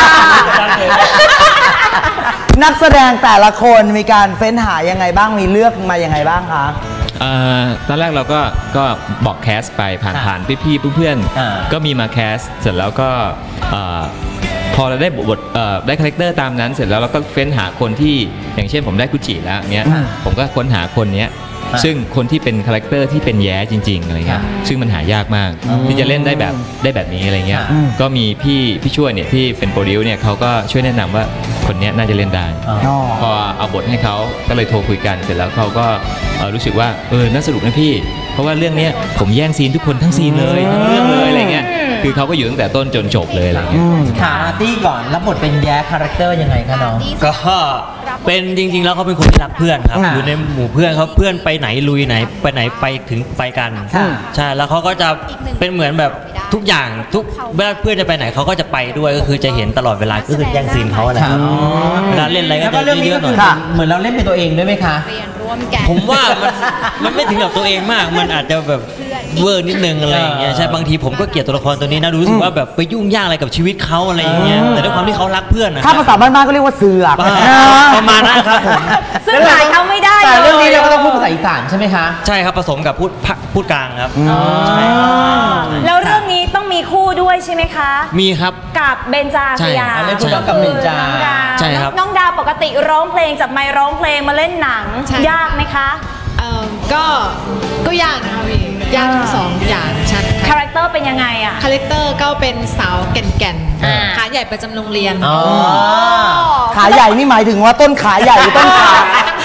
นักแสดงแต่ละคนมีการเฟ้นหายังไงบ้างมีเลือกมายังไงบ้างคะตอนแรกเราก็ก็บอกแคสไปผ่านๆพี่ๆเพื่อนๆก็มีมาแคสเสร็จแล้วก็พอเราได้บทได้คาแรคเตอร์ตามนั้นเสร็จแล้วเราก็เฟ้นหาคนที่อย่างเช่นผมได้กุจิแล้วเนี้ยผมก็ค้นหาคนเนี้ยซึ่งคนที่เป็นคาแรคเตอร์ที่เป็นแย้จริงๆอะไรเงี้ยซึ่งมันหายากมากที่จะเล่นได้แบบได้แบบนี้อะไรเงี้ยก็มีพี่พี่ช่วยเนี่ยที่เป็นโปรดิวเนี่ยเขาก็ช่วยแนะนำว่าคนนี้น่าจะเล่นได้พอเอาบทให้เขาก็เลยโทรคุยกันเสร็จแล้วเขาก็รู้สึกว่าเออน่าสนุกนะพี่เพราะว่าเรื่องนี้ผมแย่งซีนทุกคนทั้งซีนเลยทั้งเรื่องเลยอะไรเงี้ยคือเขาก็อยู่ตั้งแต่ต้นจนจบเลยอะไรเงี้ยถามอาร์ตี้ก่อนรับบทเป็นแย้คาแรคเตอร์ยังไงคะน้องก็เป็นจริงๆแล้วเขาเป็นคนที่รักเพื่อนครับอยู่ในหมู่เพื่อนเขาเพื่อนไปไหนลุยไหนไปไหนไปถึงไปกันใช่แล้วเขาก็จะเป็นเหมือนแบบทุกอย่างทุกเวลาเพื่อนจะไปไหนเขาก็จะไปด้วยก็คือจะเห็นตลอดเวลาก็คือแย่งซีนเขาอะไรเวลาเล่นอะไรก็จะเยอะหน่อยเหมือนเราเล่นเป็นตัวเองด้วยไหมคะผมว่ามันมันไม่ถึงกับตัวเองมากมันอาจจะแบบเวอร์นิดนึงอะไรอย่างเงี้ยใช่บางทีผมก็เกลียดตัวละครตัวนี้นะรู้สึกว่าแบบไปยุ่งยากอะไรกับชีวิตเขาอะไรอย่างเงี้ยแต่ด้วยความที่เขารักเพื่อนนะถ้าภาษาบ้านๆก็เรียกว่าเสือกประมาณนั้นครับผมซึ่งขายเขาไม่ได้แต่เรื่องนี้เราก็ต้องพูดภาษาอีสานใช่ไหมคะใช่ครับผสมกับพูดพูดกลางครับแล้วเรื่องนี้ต้องมีมีคู่ด้วยใช่ไหมคะมีครับกับเบนจาสยามเล่นคู่กับเบนจาใช่ครับน้องดาวปกติร้องเพลงจับไมค์ร้องเพลงมาเล่นหนังยากไหมคะเอ่อก็ก็ยากนะคะพี่ยากทั้งสองอย่างใช่คาแรคเตอร์เป็นยังไงอะคาแรคเตอร์ก็เป็นสาวแก่นๆขาใหญ่ประจำโรงเรียนขาใหญ่นี่หมายถึงว่าต้นขาใหญ่หรือต้นขา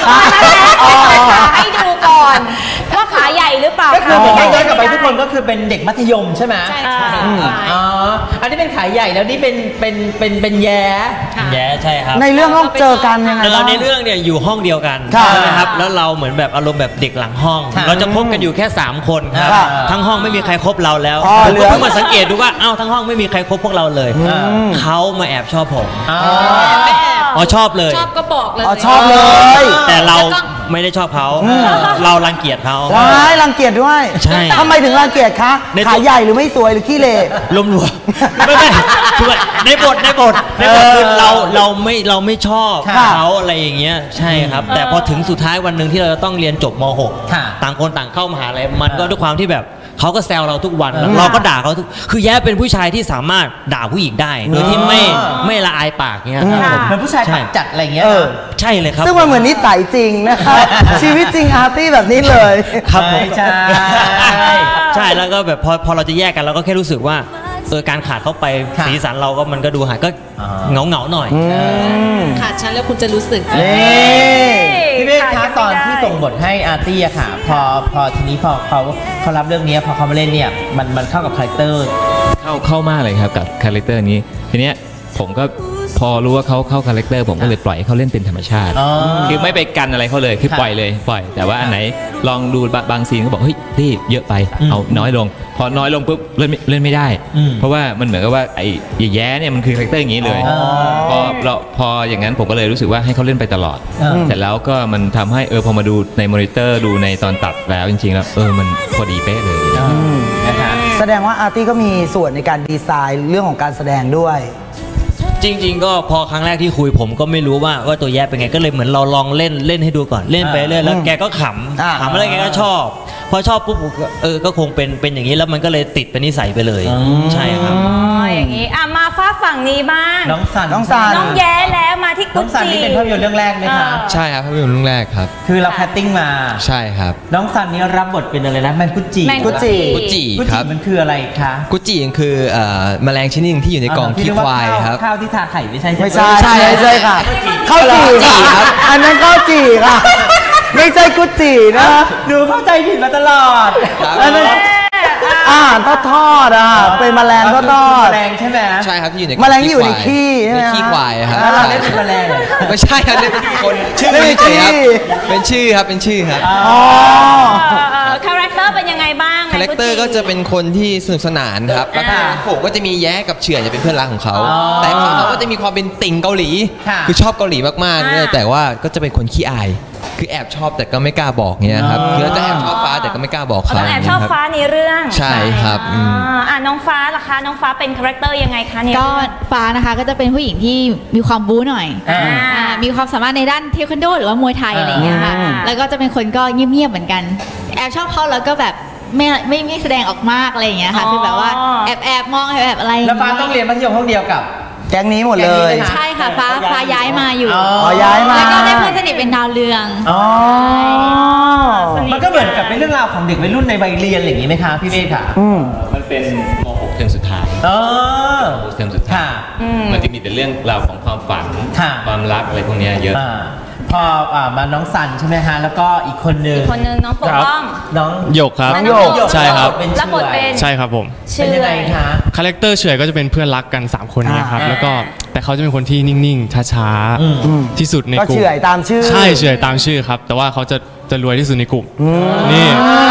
ให้ดูก่อนว่าขาใหญ่หรือเปล่าก็คือผมย้อนกลับไปทุกคนก็คือเป็นเด็กมัธยมใช่ไหมใช่ใช่อ๋ออันนี้เป็นขาใหญ่แล้วนี่เป็นเป็นเป็นเป็นแย่แย่ใช่ครับในเรื่องต้องเจอกันยังไงเราในเรื่องเนี่ยอยู่ห้องเดียวกันใช่ไหมครับแล้วเราเหมือนแบบอารมณ์แบบเด็กหลังห้องเราจะคบกันอยู่แค่สามคนครับทั้งห้องไม่มีใครคบเราแล้วผมก็เพิ่งมาสังเกตดูว่าอ้าวทั้งห้องไม่มีใครคบพวกเราเลยเขามาแอบชอบผมอ๋อชอบเลยชอบก็บอกเลยอ๋อชอบเลยแต่เราไม่ได้ชอบเขาเรารังเกียจเขาว้ายรังเกียจด้วยใช่ทำไมถึงรังเกียจคะขาใหญ่หรือไม่สวยหรือขี้เหร่รวมๆไม่ไม่คือในบทในบทในบทคือเราเราไม่เราไม่ชอบเขาอะไรอย่างเงี้ยใช่ครับแต่พอถึงสุดท้ายวันหนึ่งที่เราจะต้องเรียนจบม หก ต่างคนต่างเข้ามหาลัยมันก็ด้วยความที่แบบเขาก็แซวเราทุกวันเราก็ด่าเขาทุกคือแย้เป็นผู้ชายที่สามารถด่าผู้หญิงได้โดยที่ไม่ไม่ละอายปากเงี้ยเป็นผู้ชายปากจัดอะไรเงี้ยใช่เลยครับซึ่งมันเหมือนนิสัยจริงนะครับชีวิตจริงอาร์ตี้แบบนี้เลยครับใช่ใช่แล้วก็แบบพอพอเราจะแยกกันเราก็แค่รู้สึกว่าเออการขาดเข้าไปสีสันเราก็มันก็ดูหายก็เงาเงาหน่อยขาดฉันแล้วคุณจะรู้สึกพี่เมฆคะตอนที่ส่งบทให้อาร์ตี้อะค่ะพอพอทีนี้พอเขาเขารับเรื่องนี้พอเขามาเล่นเนี่ยมันมันเข้ากับคาแรคเตอร์เข้าเข้ามากเลยครับกับคาแรคเตอร์นี้ทีเนี้ยผมก็พอรู้ว่าเขาเข้าคาแรคเตอร์ผมก็เลยปล่อยให้เขาเล่นเป็นธรรมชาติคือไม่ไปกันอะไรเขาเลยคือปล่อยเลยปล่อยแต่ว่าอันไหนลองดูบางซีนก็บอกเฮ้ยนี่เยอะไปเอาน้อยลงพอน้อยลงปุ๊บเล่นเล่นไม่ได้เพราะว่ามันเหมือนกับว่าไอ้แย้เนี่ยมันคือคาแรคเตอร์อย่างนี้เลยพอเราพออย่างนั้นผมก็เลยรู้สึกว่าให้เขาเล่นไปตลอดแต่แล้วก็มันทำให้เออพอมาดูในมอนิเตอร์ดูในตอนตัดแล้วจริงๆแล้วเออมันพอดีเป๊ะเลยแสดงว่าอาร์ตี้ก็มีส่วนในการดีไซน์เรื่องของการแสดงด้วยจริงๆก็พอครั้งแรกที่คุยผมก็ไม่รู้ว่าว่าตัวแย่เป็นไงก็เลยเหมือนเราลองเล่นเล่นให้ดูก่อนเล่นไปเรื่อยแล้วแกก็ขำขำอะไรแกก็ชอบพอชอบปุ๊บเออก็คงเป็นเป็นอย่างนี้แล้วมันก็เลยติดเป็นนิสัยไปเลยใช่ครับอ๋ออย่างนี้อ่ะมาฟ้าฝั่งนี้บ้างน้องสันน้องสันน้องแย้แล้วมาที่กุ๊จีน้องสันนี่เป็นภาพยนตร์เรื่องแรกไหมคะใช่ครับภาพยนตร์เรื่องแรกครับคือเราแคสติ้งมาใช่ครับน้องสันนี่รับบทเป็นอะไรนะแมงกุจิกุจิกุจิครับมันคืออะไรคะกุจิคือแมลงชนิดนึงที่อยู่ในกองขี้ควายครับข้าวที่ทาไข่ไม่ใช่ไม่ใช่ใช่ใช่ค่ะข้าวจี่ครับอันนั้นข้าวจี่ค่ะไม่ใช่กุจินะดูเข้าใจผิดมาตลอดอันนั้นอาหารทอดอ่ะเป็นแมลงทอดแมลงใช่ไหมใช่ครับที่อยู่ในแมลงที่อยู่ในขี้ในขี้ควายครับเราเล่นเป็นแมลงเลยไม่ใช่ครับเล่นเป็นคนชื่อไม่ใช่ครับเป็นชื่อครับเป็นชื่อครับอ๋อคาแรคเตอร์เป็นยังไงบ้างคาแรคเตอร์ก็จะเป็นคนที่สนุกสนานครับแล้วผมก็จะมีแย้กับเฉื่อยจะเป็นเพื่อนรักของเขาแต่เขาก็จะมีความเป็นติ่งเกาหลีคือชอบเกาหลีมากๆเลยแต่ว่าก็จะเป็นคนขี้อายคือแอบชอบแต่ก็ไม่กล้าบอกเนี่ยครับคือจะแอบชอบฟ้าแต่ก็ไม่กล้าบอกเขาแอบชอบฟ้าในเรื่องใช่ครับอ่าน้องฟ้าล่ะคะน้องฟ้าเป็นคาแรคเตอร์ยังไงคะเนี่ยก็ฟ้านะคะก็จะเป็นผู้หญิงที่มีความบู๊หน่อยมีความสามารถในด้านเทควันโดหรือว่ามวยไทยอะไรอย่างเงี้ยค่ะแล้วก็จะเป็นคนก็เงียบๆเหมือนกันแอบชอบเขาแล้วก็แบบไม่ไม่ไม่แสดงออกมากอะไรอย่างเงี้ยค่ะคือแบบว่าแอบแอบมองแอบแอบอะไรแล้วฟ้าต้องเรียนมัธยมห้องเดียวกับแก๊งนี้หมดเลยใช่ค่ะฟ้าฟ้าย้ายมาอยู่อ๋อย้ายมาแล้วก็ได้เพื่อนสนิทเป็นดาวเรืองอ๋อมันก็เหมือนกับเป็นเรื่องราวของเด็กวัยรุ่นในวัยเรียนอย่างนี้ไหมคะพี่เมฆค่ะมันเป็นม หก เทอมสุดท้ายอ๋อเทอมสุดท้ายมันจะมีแต่เรื่องราวของความฝันความรักอะไรพวกนี้เยอะพอมาน้องสันใช่ไหมฮะแล้วก็อีกคนนึงอีกคนนึงน้องปกป้องน้องหยกครับน้องหยกใช่ครับรับบทเป็นใช่ครับผมเป็นยังไงคะคาแรคเตอร์เฉยก็จะเป็นเพื่อนรักกันสามคนนะครับแล้วก็แต่เขาจะเป็นคนที่นิ่งๆช้าๆที่สุดในกลุ่มก็เฉยตามชื่อใช่เฉยตามชื่อครับแต่ว่าเขาจะจะรวยที่สุดในกลุ่มนี่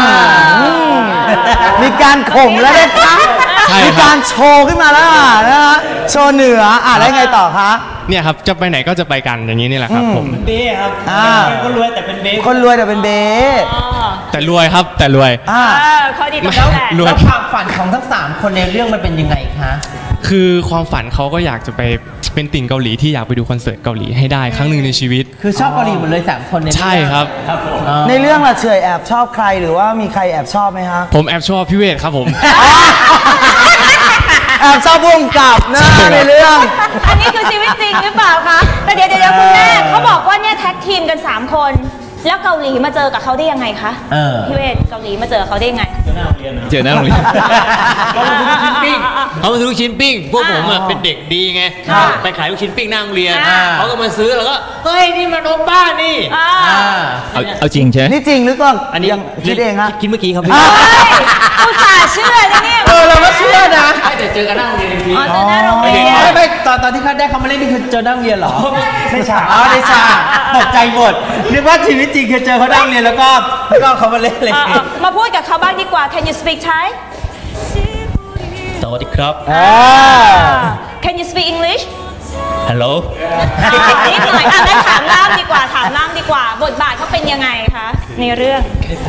มีการข่มแล้วนะคะมีการโชว์ขึ้นมาแล้วนะฮะโชว์เหนืออ่ะแล้วไงต่อคะเนี่ยครับจะไปไหนก็จะไปกันอย่างนี้นี่แหละครับผมเบ้ครับคนรวยแต่เป็นเบ้คนรวยแต่เป็นเบ้แต่รวยครับแต่รวยอ่าเขาดีตรงนั้นแหละแล้วความฝันของทั้งสามคนในเรื่องมันเป็นยังไงคะคือความฝันเขาก็อยากจะไปเป็นติ่งเกาหลีที่อยากไปดูคอนเสิร์ตเกาหลีให้ได้ครั้งหนึ่งในชีวิตคือชอบเกาหลีหมดเลยสามคนในใช่ครับในเรื่องล่ะเฉยแอบชอบใครหรือว่ามีใครแอบชอบไหมฮะผมแอบชอบพี่เวทครับผมแอบชอบพุ่งกลับนะในเรื่องอันนี้คือชีวิตจริงหรือเปล่าคะแต่เดี๋ยวเดี๋ยวคุณแม่เขาบอกว่าเนี่ยแท็กทีมกันสามคนแล้วเกาหลีมาเจอกับเขาได้ยังไงคะพี่เวทเกาหลีมาเจอเขาได้ยังไงเจอหน้าโรงเรียนเขามาซื้อลูกชิ้นปิ้งพวกผมเป็นเด็กดีไงไปขายลูกชิ้นปิ้งหน้าโรงเรียนเขาก็มาซื้อแล้วก็เฮ้ยนี่มันโอป้านี่เอาเอาจริงใช่นี่จริงหรือเปล่าอันนี้คิดเองฮะคิดเมื่อกี้ครับพี่อุตส่าห์เชื่อนะเนี่ยเออเราก็เชื่อนะแต่เจอกันหน้าโรงเรียนจริงๆเจอหน้าโรงเรียนไม่ตอนตอนที่เขาได้เขามาเล่นนี่คือเจอหน้าโรงเรียนเหรอไม่ใช่อ๋อไม่ใช่ตกใจหมดนึกว่าชีวิตจริงคือเจอเขาหน้าโรงเรียนแล้วก็แล้วก็เขามาเล่นเลยมาพูดกับเขาบ้างดีกว่า Can you speak Thai สวัสดีครับ Can you speak English Hello นิดหน่อยอ่ะงั้นถามล่ามดีกว่าถามล่ามดีกว่าบทบาทเขาเป็นยังไงคะในเรื่อง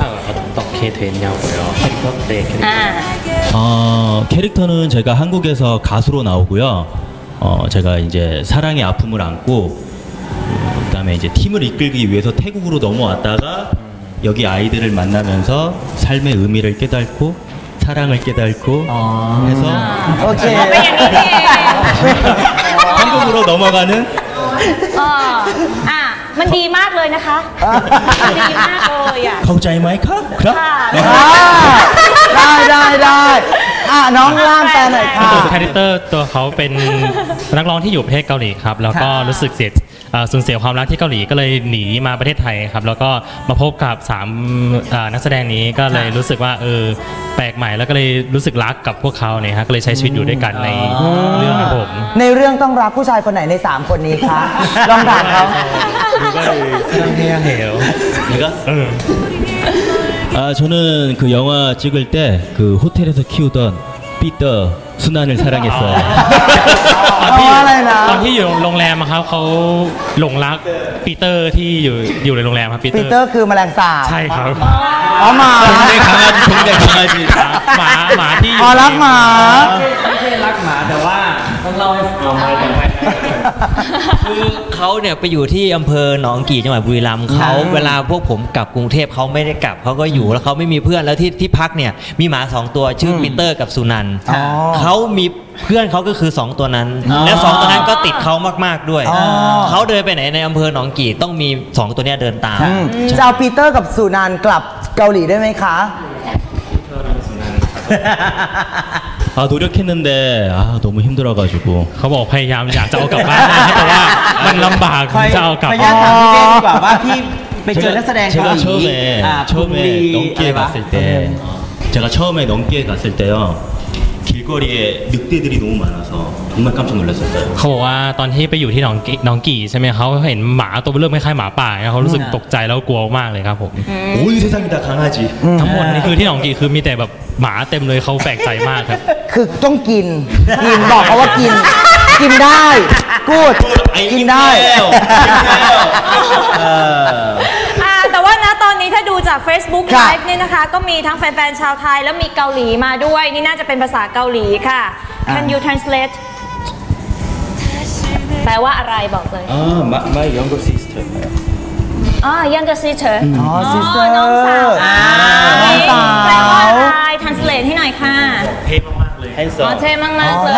캐릭터는제가한국에서가수로나오고요어제가이제사랑의아픔을안고그다음에이제팀을이끌기위해서태국으로넘어왔다가 여기아이들을만나면서삶의의미를깨닫고사랑을깨닫고 อ่าอ่ะมันดีมากเลยนะคะดีมากเลยอ่ะเข้าใจไหมครับครับได้ได้ได้อ่ะน้องล่ามแปลหน่อยค่ะคาแรคเตอร์ตัวเขาเป็นนักร้องที่อยู่ประเทศเกาหลีครับแล้วก็รู้สึกเสียสูญเสียความรักที่เกาหลีก็เลยหนีมาประเทศไทยครับแล้วก็มาพบกับสามนักแสดงนี้ก็เลยรู้สึกว่าเออแปลกใหม่แล้วก็เลยรู้สึกรักกับพวกเขาเนี่ยฮะก็เลยใช้ชีวิตอยู่ด้วยกันในเรื่องครับผมในเรื่องต้องรักผู้ชายคนไหนในสามคนนี้คะลองถามเขาก็เลยเฮียเหว 내가 아 저는 그 영화 찍을 때 그 호텔에서 키우던 삐떠 순환을 사랑했어요. ตอนที่อยู่โรงแรมครับเขาหลงรักปีเตอร์ที่อยู่อยู่ในโรงแรมครับปีเตอร์ปีเตอร์คือแมลงสาบใช่ครับอ๋อหมา 동네 강아지 동네 강아지 หมาหมาที่อ๋อรักหมาไม่ใช่รักหมาแต่ว่าต้องเล่าให้ฟังคือเขาเนี่ยไปอยู่ที่อำเภอหนองกี่จังหวัดบุรีรัมย์เขาเวลาพวกผมกลับกรุงเทพเขาไม่ได้กลับเขาก็อยู่แล้วเขาไม่มีเพื่อนแล้วที่ที่พักเนี่ยมีหมาสองตัวชื่อปีเตอร์กับสุนันท์เขามีเพื่อนเขาก็คือสองตัวนั้นและสองตัวนั้นก็ติดเขามากๆด้วยเขาเดินไปไหนในอำเภอหนองกี่ต้องมีสองตัวนี้เดินตามจะเอาปีเตอร์กับสุนันท์กลับเกาหลีได้ไหมคะ 아 노력했는데 아 너무 힘들어가지고 เขาบอกพยายามอยากจะเอากลับบ้านนะแต่ว่ามันลำบากจะเอากลับพยายามถามพี่เบนดีกว่าว่าพี่ไปเจอนักแสดงเกาหลี 처음에 처음에 넘기에 갔을 때 제가 처음에 넘기에 갔을 때요 길거리에 늑대들이 너무 많아서 정말 깜짝 놀랐었어요. เขาบอกว่าตอนที่ไปอยู่ที่หนองกีหนองกี่ใช่ไหมเขาเห็นหมาตัวเริ่มคล้ายๆหมาป่าเขารู้สึกตกใจแล้วกลัวมากเลยครับผม 온 세상이 다 강아지. ทั้งหมดนี่คือที่หนองกี่คือมีแต่แบบหมาเต็มเลยเขาแปลกใจมากครับคือต้องกินกินบอกเขาว่ากินกินได้กูดกินได้แต่ว่านะตอนนี้ถ้าดูจาก Facebook Live เนี่ยนะคะก็มีทั้งแฟนๆชาวไทยแล้วมีเกาหลีมาด้วยนี่น่าจะเป็นภาษาเกาหลีค่ะ Can you translate แปลว่าอะไรบอกเลยอ๋อ my younger sister อ๋อ younger sister อ๋อ sister น้องสาวน้องสาวแปลว่าอะไร translate ให้หน่อยค่ะเท่มากๆเลยอ๋อเท่มากๆเลย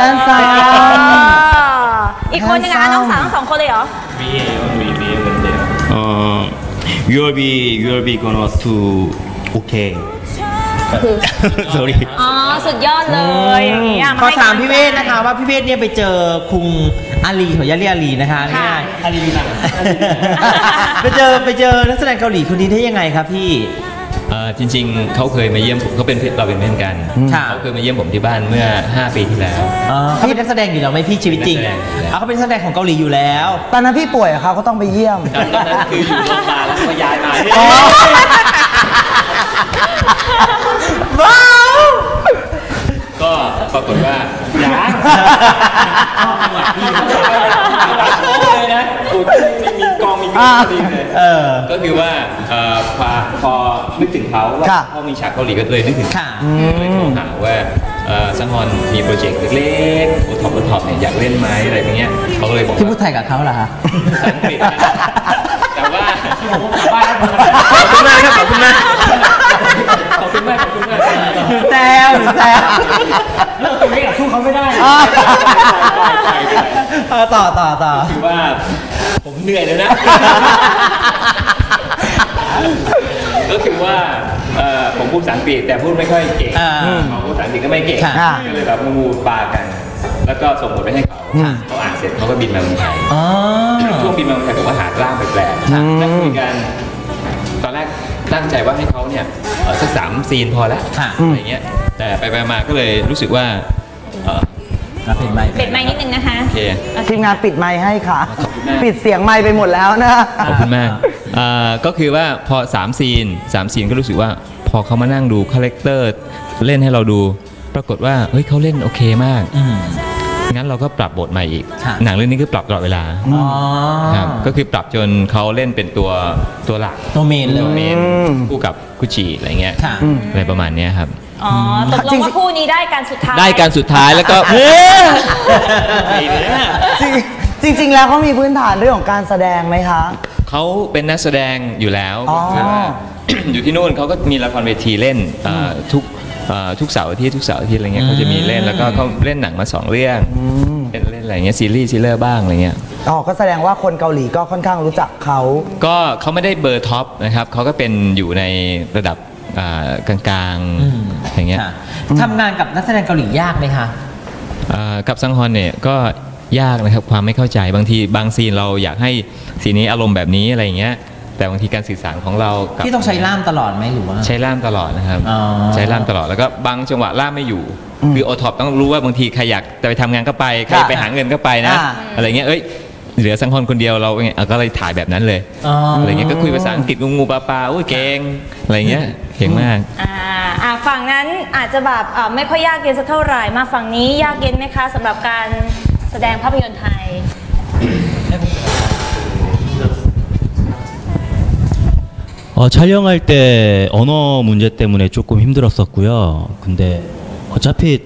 อีกคนนึงนะน้องสาวทั้งสองคนเลยเหรอมีมีมีเหมือนเดิมอ๋อYou will be, you will be gonna to okay. Sorry. อ๋อสุดยอดเลยอย่างนี้ขอถามพี่เวทนะคะว่าพี่เวทเนี่ยไปเจอคุงอาลีของยาลีอาลีนะคะง่ายอาลีนะไปเจอไปเจอนักแสดงเกาหลีคนนี้ได้ยังไงครับพี่จริงๆเขาเคยมาเยี่ยมผมเขาเป็นเราเป็นเพื่อนกันเขาเคยมาเยี่ยมผมที่บ้านเมื่อห้าปีที่แล้วเขาเป็นนักแสดงอยู่แล้วไหมพี่ชีวิตจริงเขาเป็นนักแสดงของเกาหลีอยู่แล้วตอนนั้นพี่ป่วยเขาก็ต้องไปเยี่ยมตอนนั้นคืออยู่โรงพยาบาลแล้วก็ย้ายมาว้าวก็ปรากฏว่าย้ายเลยนะมีกองมีกองเลยก็คือว่าพอพอนึกถึงเขาว่าพอมีฉากเกาหลีก็เลยนึกถึงเลยโทรหาว่าซังฮอนมีโปรเจกต์เล็กๆโอท็อปโอท็อปเนี่ยอยากเล่นไหมอะไรอย่างเงี้ยเขาก็เลยบอกที่พูดไทยกับเขาเหรอฮะภาษาอังกฤษแต่ว่าขอบคุณมากครับขอบคุณมากขอบคุณมากขอบคุณมากแซวแซวเรื่องตรงนี้สู้เขาไม่ได้ต่อต่อต่อคือว่าผมเหนื่อยเลยนะ ก็คือว่าผมพูดภาษาอังกฤษแต่พูดไม่ค่อยเก่งของพูดภาษาอังกฤษก็ไม่เก่งก็เลยแบบงูปลากันแล้วก็ส่งบทไปให้เขาเขาอ่านเสร็จเขาก็บินมาเมืองไทยช่วงบินมาเมืองไทยผมก็หาร่างแปลกๆนั่งคุยกันตอนแรกตั้งใจว่าให้เขาเนี่ยสักสามซีนพอแล้วอะไรเงี้ยแต่ไปไปมาก็เลยรู้สึกว่าปิดไมค์ปิดไมค์นิดนึงนะคะทีมงานปิดไมค์ให้ค่ะปิดเสียงไมค์ไปหมดแล้วนะขอบคุณมากก็คือว่าพอสามซีนสามซีนก็รู้สึกว่าพอเขามานั่งดูคาแรคเตอร์เล่นให้เราดูปรากฏว่าเฮ้ยเขาเล่นโอเคมากงั้นเราก็ปรับบทใหม่อีกหนังเรื่องนี้คือปรับตลอดเวลาครับก็คือปรับจนเขาเล่นเป็นตัวตัวหลักตัวเมนเลยเมนคู่กับคุจิอะไรเงี้ยอะไรประมาณนี้ครับอ๋อตกลงว่าคู่นี้ได้การสุดท้ายได้การสุดท้ายแล้วก็จริงๆแล้วเขามีพื้นฐานเรื่องของการแสดงไหมคะเขาเป็นนักแสดงอยู่แล้วอยู่ที่นู่นเขาก็มีละครเวทีเล่นทุกทุกเสาร์อาทิตย์ทุกเสาร์อาทิตย์อะไรเงี้ยเขาจะมีเล่นแล้วก็เขาเล่นหนังมาสองเรื่องเล่นเล่นอะไรเงี้ยซีรีส์ซีเลอร์บ้างอะไรเงี้ยอ๋อก็แสดงว่าคนเกาหลีก็ค่อนข้างรู้จักเขาก็เขาไม่ได้เบอร์ท็อปนะครับเขาก็เป็นอยู่ในระดับกลางๆอย่างเงี้ยทำงานกับนักแสดงเกาหลียากไหมคะกับซังฮอนเนี่ยก็ยากนะครับความไม่เข้าใจบางทีบางซีนเราอยากให้ซีนนี้อารมณ์แบบนี้อะไรเงี้ยแต่บางทีการสื่อสารของเราที่ต้องใช้ล่ามตลอดไหมหรือว่าใช้ล่ามตลอดนะครับใช้ล่ามตลอดแล้วก็บางจังหวะล่ามไม่อยู่คือโอท็อปต้องรู้ว่าบางทีใครอยากจะไปทำงานก็ไปใครไปหาเงินก็ไปนะอะไรเงี้ยเอ้ยเหลือซังฮอนคนเดียวเราก็เลยถ่ายแบบนั้นเลยอะไรเงี้ยก็คุยภาษาอังกฤษงูงูปลาปลาโอ้ยเก่งอะไรเงี้ยเก่งมากอ่าฝั่งนั้นอาจจะแบบไม่ค่อยยากเย็นสักเท่าไหร่มาฝั่งนี้ยากเย็นไหมคะสำหรับการแสดงภาพยนตร์ไทย 어, 촬영할 때 언어 문제 때문에 조금 힘들었었고요. 근데 어차피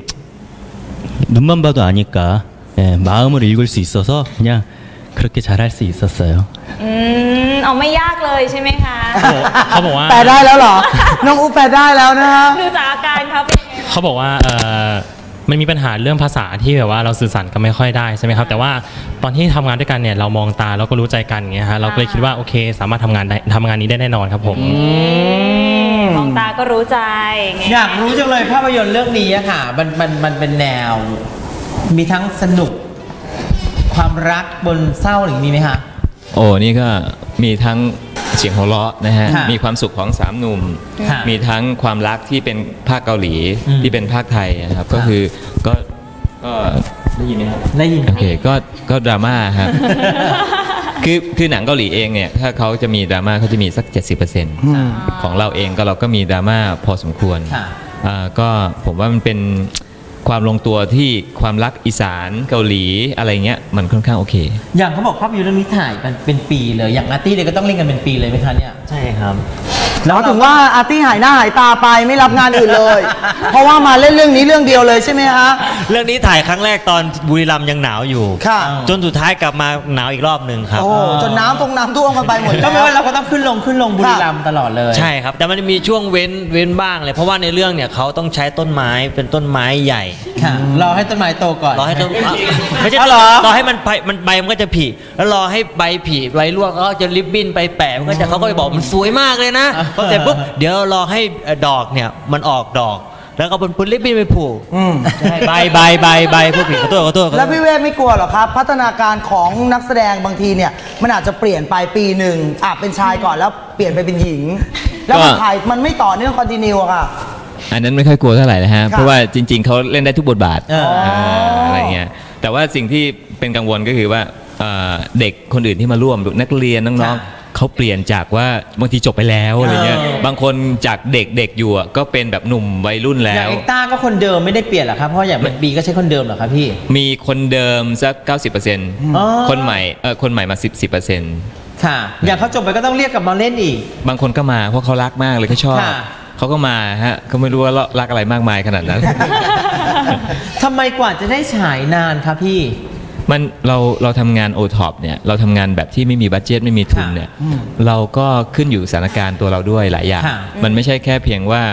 눈만 봐도 아니까 예, 마음을 읽을 수 있어서 그냥 그렇게 잘할 수 있었어요. อืมเอาไม่ยากเลยใช่ไหมคะเขาบอกว่าแปลได้แล้วเหรอน้องอูแปลได้แล้วนะคะดูจากอาการครับเขาบอกว่าเออมันมีปัญหาเรื่องภาษาที่แบบว่าเราสื่อสารกันไม่ค่อยได้ใช่ไหมครับแต่ว่าตอนที่ทำงานด้วยกันเนี่ยเรามองตาแล้วก็รู้ใจกันอย่างเงี้ยฮะเราก็เลยคิดว่าโอเคสามารถทำงานได้ทำงานนี้ได้แน่นอนครับผมมองตาก็รู้ใจอยากรู้จังเลยภาพยนตร์เรื่องนี้อะค่ะมันมันมันเป็นแนวมีทั้งสนุกความรักบนเศร้าหรือมีไหมคะโอ้นี่ก็มีทั้งเสียงหัวเราะนะฮะมีความสุขของสามหนุ่มมีทั้งความรักที่เป็นภาคเกาหลีที่เป็นภาคไทยนะครับก็คือก็ก็ได้ยินไหมครับได้ยินโอเคก็ก็ดราม่าครับคือคือหนังเกาหลีเองเนี่ยถ้าเขาจะมีดราม่าเขาจะมีสัก เจ็ดสิบเปอร์เซ็นต์ ของเราเองก็เราก็มีดราม่าพอสมควรก็ผมว่ามันเป็นความลงตัวที่ความรักอีสานเกาหลีอะไรเงี้ยมันค่อนข้างโอเคอย่างเขาบอกภาพยนตร์เรื่องนี้ถ่ายเป็นปีเลยอย่างอาร์ตี้เลยก็ต้องเล่นกันเป็นปีเลยไหมคะเนี่ยใช่ครับแล้วถึงว่าอาร์ตี้หายหน้าหายตาไปไม่รับงานอื่นเลยเพราะว่ามาเล่นเรื่องนี้เรื่องเดียวเลยใช่ไหมฮะเรื่องนี้ถ่ายครั้งแรกตอนบุรีรัมย์ยังหนาวอยู่จนสุดท้ายกลับมาหนาวอีกรอบหนึ่งครับจนน้ำตรงน้ำท่วมกันไปหมดก็ไม่ว่าเราก็ต้องขึ้นลงขึ้นลงบุรีรัมย์ตลอดเลยใช่ครับแต่มันมีช่วงเว้นเว้นบ้างเลยเพราะว่าในเรื่องเนี่ยเขาต้องใช้ต้นไม้เป็นต้นไม้ใหญ่รอให้ต้นไม้โตก่อนรอให้ต้นไม่ใช่รอให้มันใบมันใบมันก็จะผลิแล้วรอให้ใบผลิใบร่วงก็จะริบบิ้นไปแปะมันก็จะเขาก็จะบอกมันสวยมากเลยนะพอเสร็จปุ๊บเดี๋ยวรอให้ดอกเนี่ยมันออกดอกแล้วก็เป็นปุ้นริบบิ้นไปผูกใบใบใบใบพวกผิดขอโทษขอโทษแล้วพี่เวทไม่กลัวหรอครับพัฒนาการของนักแสดงบางทีเนี่ยมันอาจจะเปลี่ยนไปปีหนึ่งอ่ะเป็นชายก่อนแล้วเปลี่ยนไปเป็นหญิงแล้วมันถ่ายมันไม่ต่อเนื่องคอนติเนียอะค่ะอันนั้นไม่ค่อยกลัวเท่าไหร่นะฮะเพราะว่าจริงๆเขาเล่นได้ทุกบทบาทอะไรเงี้ยแต่ว่าสิ่งที่เป็นกังวลก็คือว่าเด็กคนอื่นที่มาร่วมนักเรียนน้องๆเขาเปลี่ยนจากว่าบางทีจบไปแล้วอะไรเงี้ยบางคนจากเด็กๆอยู่ก็เป็นแบบหนุ่มวัยรุ่นแล้วอย่างเอ็กต้าก็คนเดิมไม่ได้เปลี่ยนหรอครับเพราะอย่างบีก็ใช้คนเดิมหรอครับพี่มีคนเดิมสัก เก้าสิบเปอร์เซ็นต์ คนใหม่เออคนใหม่มา สิบ สิบเปอร์เซ็นต์ค่ะอย่างเขาจบไปก็ต้องเรียกกลับมาเล่นอีกบางคนก็มาเพราะเขารักมากเลยเขาชอบเขาก็มาฮะเขาไม่รู้ว่ารักอะไรมากมายขนาดนั้นทำไมกว่าจะได้ฉายนานครับพี่มันเราเราทำงานโอท็อปเนี่ยเราทำงานแบบที่ไม่มีบัดเจ็ตไม่มีทุนเนี่ยเราก็ขึ้นอยู่สถานการณ์ตัวเราด้วยหลายอย่างมันไม่ใช่แค่เพียงว่า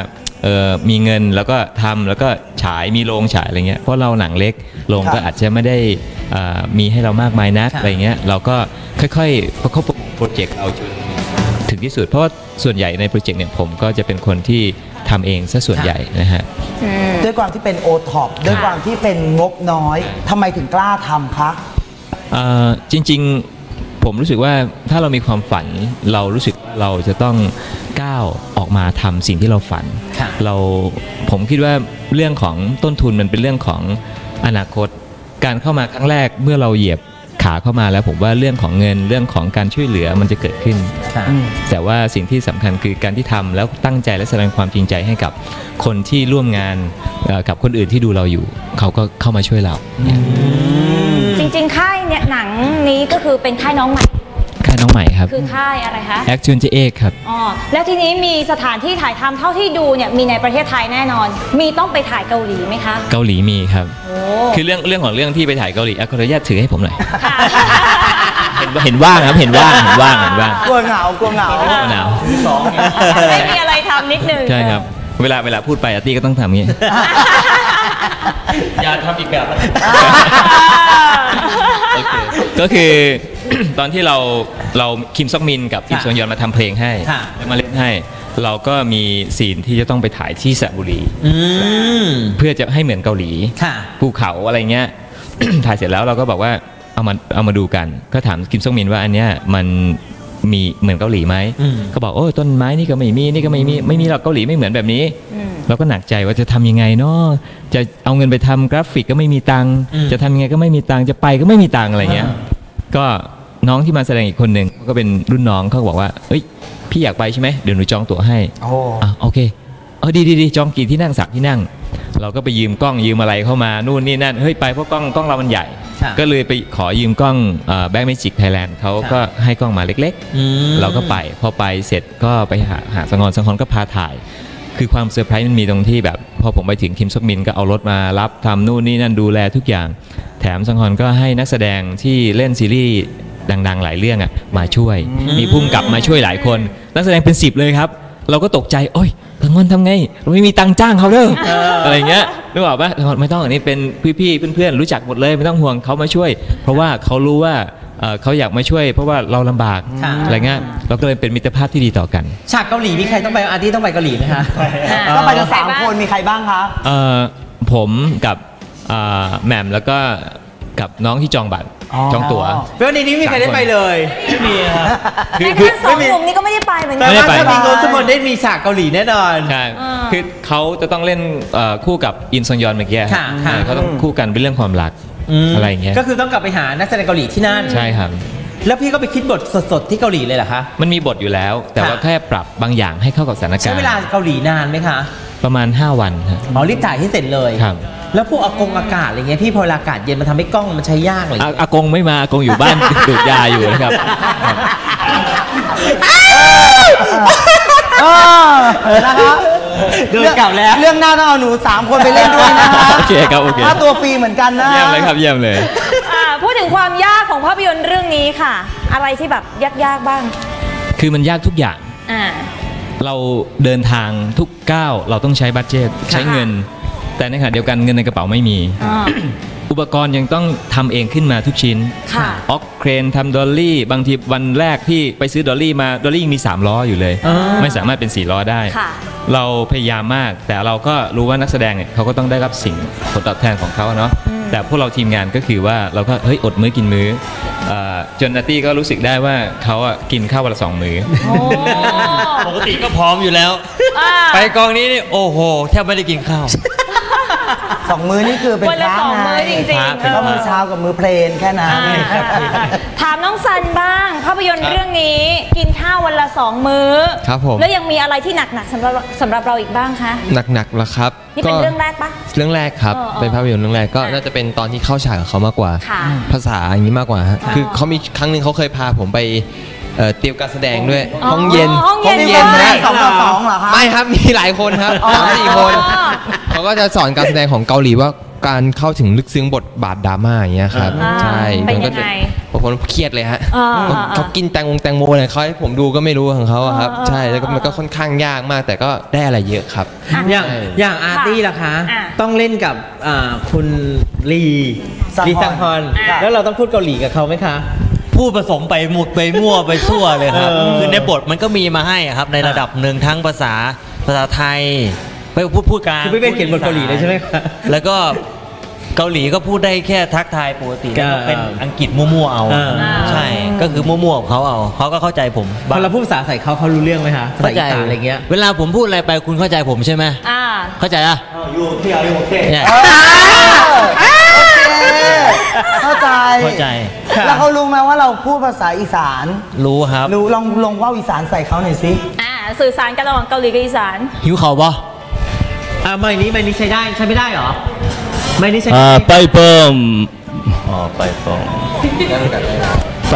เออมีเงินแล้วก็ทำแล้วก็ฉายมีโรงฉายอะไรเงี้ยเพราะเราหนังเล็กโรงก็อาจจะไม่ได้มีให้เรามากมายนักอะไรเงี้ยเราก็ค่อยๆประคับโปรเจกต์เราจนถึงที่สุดเพราะว่าส่วนใหญ่ในโปรเจกต์เนี่ยผมก็จะเป็นคนที่ทำเองซะส่วนใหญ่นะฮะด้วยความที่เป็นโอท็อปด้วยความที่เป็นงบน้อยทำไมถึงกล้าทำคะจริงๆผมรู้สึกว่าถ้าเรามีความฝันเรารู้สึกเราจะต้องก้าวออกมาทำสิ่งที่เราฝันเราผมคิดว่าเรื่องของต้นทุนมันเป็นเรื่องของอนาคตการเข้ามาครั้งแรกเมื่อเราเหยียบขาเข้ามาแล้วผมว่าเรื่องของเงินเรื่องของการช่วยเหลือมันจะเกิดขึ้นแต่ว่าสิ่งที่สำคัญคือการที่ทำแล้วตั้งใจและแสดงความจริงใจให้กับคนที่ร่วมงานกับคนอื่นที่ดูเราอยู่เขาก็เข้ามาช่วยเราจริงๆค่ายเนี่ยหนังนี้ก็คือเป็นค่ายน้องใหม่ค่ายน้องใหม่ครับคือค่ายอะไรคะแอคชั่นเจเอกครับอ๋อแล้วทีนี้มีสถานที่ถ่ายทำเท่าที่ดูเนี่ยมีในประเทศไทยแน่นอนมีต้องไปถ่ายเกาหลีไหมคะเกาหลีมีครับคือเรื่องเรื่องของเรื่องที่ไปถ่ายเกาหลีขออนุญาตถือให้ผมหน่อยเห็นเห็นว่างครับเห็นว่างเห็นว่างเห็นว่างกลัวเหงากลัวเหงากลัวเหงาไม่มีอะไรทำนิดนึงใช่ครับเวลาเวลาพูดไปอาร์ตี้ก็ต้องทำอย่างนี้อย่าทำอีกแบบก็คือตอนที่เราเราคิมซอกมินกับอิมซอนยอนมาทำเพลงให้แล้วมาเล่นให้เราก็มีซีนที่จะต้องไปถ่ายที่สระบุรีเพื่อจะให้เหมือนเกาหลีภูเขาอะไรเงี้ยถ่ายเสร็จแล้วเราก็บอกว่าเอามาเอามาดูกันก็ถามคิมซอกมินว่าอันเนี้ยมันมีเหมือนเกาหลีไหมเขาบอกโอ้ต้นไม้นี่ก็ไม่มีนี่ก็ไม่มีไม่มีหรอกเกาหลีไม่เหมือนแบบนี้เราก็หนักใจว่าจะทำยังไงเนาะจะเอาเงินไปทำกราฟิกก็ไม่มีตังค์จะทำยังไงก็ไม่มีตังค์จะไปก็ไม่มีตังค์อะไรเงี้ยก็น้องที่มาแสดงอีกคนหนึ่งก็เป็นรุ่นน้องเขาบอกว่าเอ้ยพี่อยากไปใช่ไหมเดี๋ยวหนูจองตั๋วให้อ่ะโอเคเออดีดีดีจองกี่ที่นั่งสักที่นั่งเราก็ไปยืมกล้องยืมอะไรเข้ามานู่นนี่นั่นเฮ้ยไปเพราะกล้องกล้องเรามันใหญ่ก็เลยไปขอยืมกล้องแบ็คเมจิกไทยแลนด์เขาก็ให้กล้องมาเล็กๆเราก็ไปพอไปเสร็จก็ไปหาหาสังหรณ์สังหรณ์ก็พาถ่ายคือความเซอร์ไพรส์มันมีตรงที่แบบพอผมไปถึงคิมซอกมินก็เอารถมารับทำนู่นนี่นั่นดูแลทุกอย่างแถมสังหรณ์ก็ให้นักแสดงที่เล่นซีรีส์ดังๆหลายเรื่องอ่ะมาช่วยมีพุ่มกับมาช่วยหลายคนนักแสดงเป็นสิบเลยครับเราก็ตกใจโอ๊ยสังหรณ์ทำไงเราไม่มีตังค์จ้างเขาเด้ออะไรเงี้ยนึกออกปะไม่ต้องอันนี้เป็นพี่ๆเพื่อนๆรู้จักหมดเลยไม่ต้องห่วงเขามาช่วยเพราะว่าเขารู้ว่าเขาอยากมาช่วยเพราะว่าเราลำบากอะไรเงี้ยเราก็เลยเป็นมิตรภาพที่ดีต่อกันฉากเกาหลีมีใครต้องไปอาร์ตี้ต้องไปเกาหลีไหมคะก็ไปกันสามคนมีใครบ้างคะผมกับแหม่มแล้วก็กับน้องที่จองบัตรจองตั๋วเพราะในนี้มีใครได้ไปเลยไม่มีครับคือคือสองกลุ่มนี้ก็ไม่ได้ไปเหมือนกันแต่ว่าถ้ามีทุกคนได้มีฉากเกาหลีแน่นอนใช่คือเขาจะต้องเล่นคู่กับอินซอนยอนเมื่อกี้เขาต้องคู่กันเป็นเรื่องความรักอะไรอย่างเงี้ยก็คือต้องกลับไปหานักแสดงเกาหลีที่นั่นใช่ครับแล้วพี่ก็ไปคิดบทสดๆที่เกาหลีเลยเหรอคะมันมีบทอยู่แล้วแต่ว่าแค่ปรับบางอย่างให้เข้ากับสถานการณ์ใช้เวลาเกาหลีนานไหมคะประมาณห้าวันครับอ๋อรีบถ่ายให้เสร็จเลยครับแล้วพวกอากงอากาศอะไรเงี้ยพี่พออากาศเย็นมันทำให้กล้องมันใช้ยากเลยอากงไม่มาอากงอยู่บ้านดูดยาอยู่นะครับนะครับเรื่องเก่าแล้วเรื่องหน้าต้องเอาหนูสามคนไปเล่นด้วยนะคะโอเคครับโอเคค่าตัวฟรีเหมือนกันนะเยี่ยมเลยครับเยี่ยมเลยพูดถึงความยากของภาพยนตร์เรื่องนี้ค่ะอะไรที่แบบยากๆบ้างคือมันยากทุกอย่างเราเดินทางทุกก้าวเราต้องใช้บัดเจ็ตใช้เงินแต่ในขณะเดียวกันเงินในกระเป๋าไม่มีอุปกรณ์ยังต้องทำเองขึ้นมาทุกชิ้นออกเครนทำดอลลี่บางทีวันแรกที่ไปซื้อดอลลี่มาดอลลี่มีสามล้ออยู่เลยไม่สามารถเป็นสี่ล้อได้เราพยายามมากแต่เราก็รู้ว่านักแสดงเนี่ยเขาก็ต้องได้รับสิ่งผลตอบแทนของเขาเนาะแต่พวกเราทีมงานก็คือว่าเราก็เฮ้ยอดมื้อกินมื้อจนนัตตี้ก็รู้สึกได้ว่าเขาอ่ะกินข้าววันละสองมื้อปกติก็พร้อมอยู่แล้วไปกองนี้นี่โอ้โหแทบไม่ได้กินข้าวสองมื้อนี่คือเป็นพระสองมื้อจริงๆก็มื้อเช้ากับมื้อเพลนแค่นั้นถามน้องซันบ้างภาพยนตร์เรื่องนี้กินข้าววันละสองมื้อครับผมแล้วยังมีอะไรที่หนักๆสำหรับสำหรับเราอีกบ้างคะหนักๆเหรอครับนี่เป็นเรื่องแรกปะเรื่องแรกครับเป็นภาพยนตร์เรื่องแรกก็น่าจะเป็นตอนที่เข้าฉากกับเขามากกว่าภาษาอย่างนี้มากกว่าคือเขามีครั้งนึงเขาเคยพาผมไปเตรียมการแสดงด้วยห้องเย็นห้องเย็นนะสองต่อสองเหรอครับไม่ครับมีหลายคนครับสามสี่คนเขาก็จะสอนการแสดงของเกาหลีว่าการเข้าถึงลึกซึ้งบทบาทดราม่าอย่างเงี้ยครับใช่มันก็บางคนเครียดเลยฮะเขากินแตงโมแตงโมอะไรเขาให้ผมดูก็ไม่รู้ของเขาครับใช่แล้วก็มันก็ค่อนข้างยากมากแต่ก็ได้อะไรเยอะครับอย่างอย่างอาร์ตี้ล่ะคะต้องเล่นกับคุณลีลีซังฮอนแล้วเราต้องพูดเกาหลีกับเขาไหมคะพูดผสมไปหมดไปมั่วไปทั่วเลยครับคือในบทมันก็มีมาให้ครับในระดับหนึ่งทั้งภาษาภาษาไทยไปพูดพูดกันคือไม่เป็นเขียนบทเกาหลีเลยใช่ไหมครับแล้วก็เกาหลีก็พูดได้แค่ทักทายปกติก็เป็นอังกฤษมั่วๆเอาใช่ก็คือมั่วๆของเขาเอาเขาก็เข้าใจผมพอเราพูดภาษาใส่เขาเขารู้เรื่องไหมคะเข้าใจอะไรเงี้ยเวลาผมพูดอะไรไปคุณเข้าใจผมใช่ไหมเข้าใจอ่ะอยู่ที่เอาอยู่โอเคเข้าใจเข้าใจแล้วเขารู้ไหมว่าเราพูดภาษาอีสานรู้ครับรู้ลองลองว่าอีสานใส่เขาหน่อยสิอ่าสื่อสารกันระหว่างเกาหลีกับอีสานหิวเขาปะอ่าไม่นี้ไม่นี้ใช้ได้ใช้ไม่ได้หรอไม่นี้ใช้อ่าไปเพิ่มอ๋อไปเพิ่มไป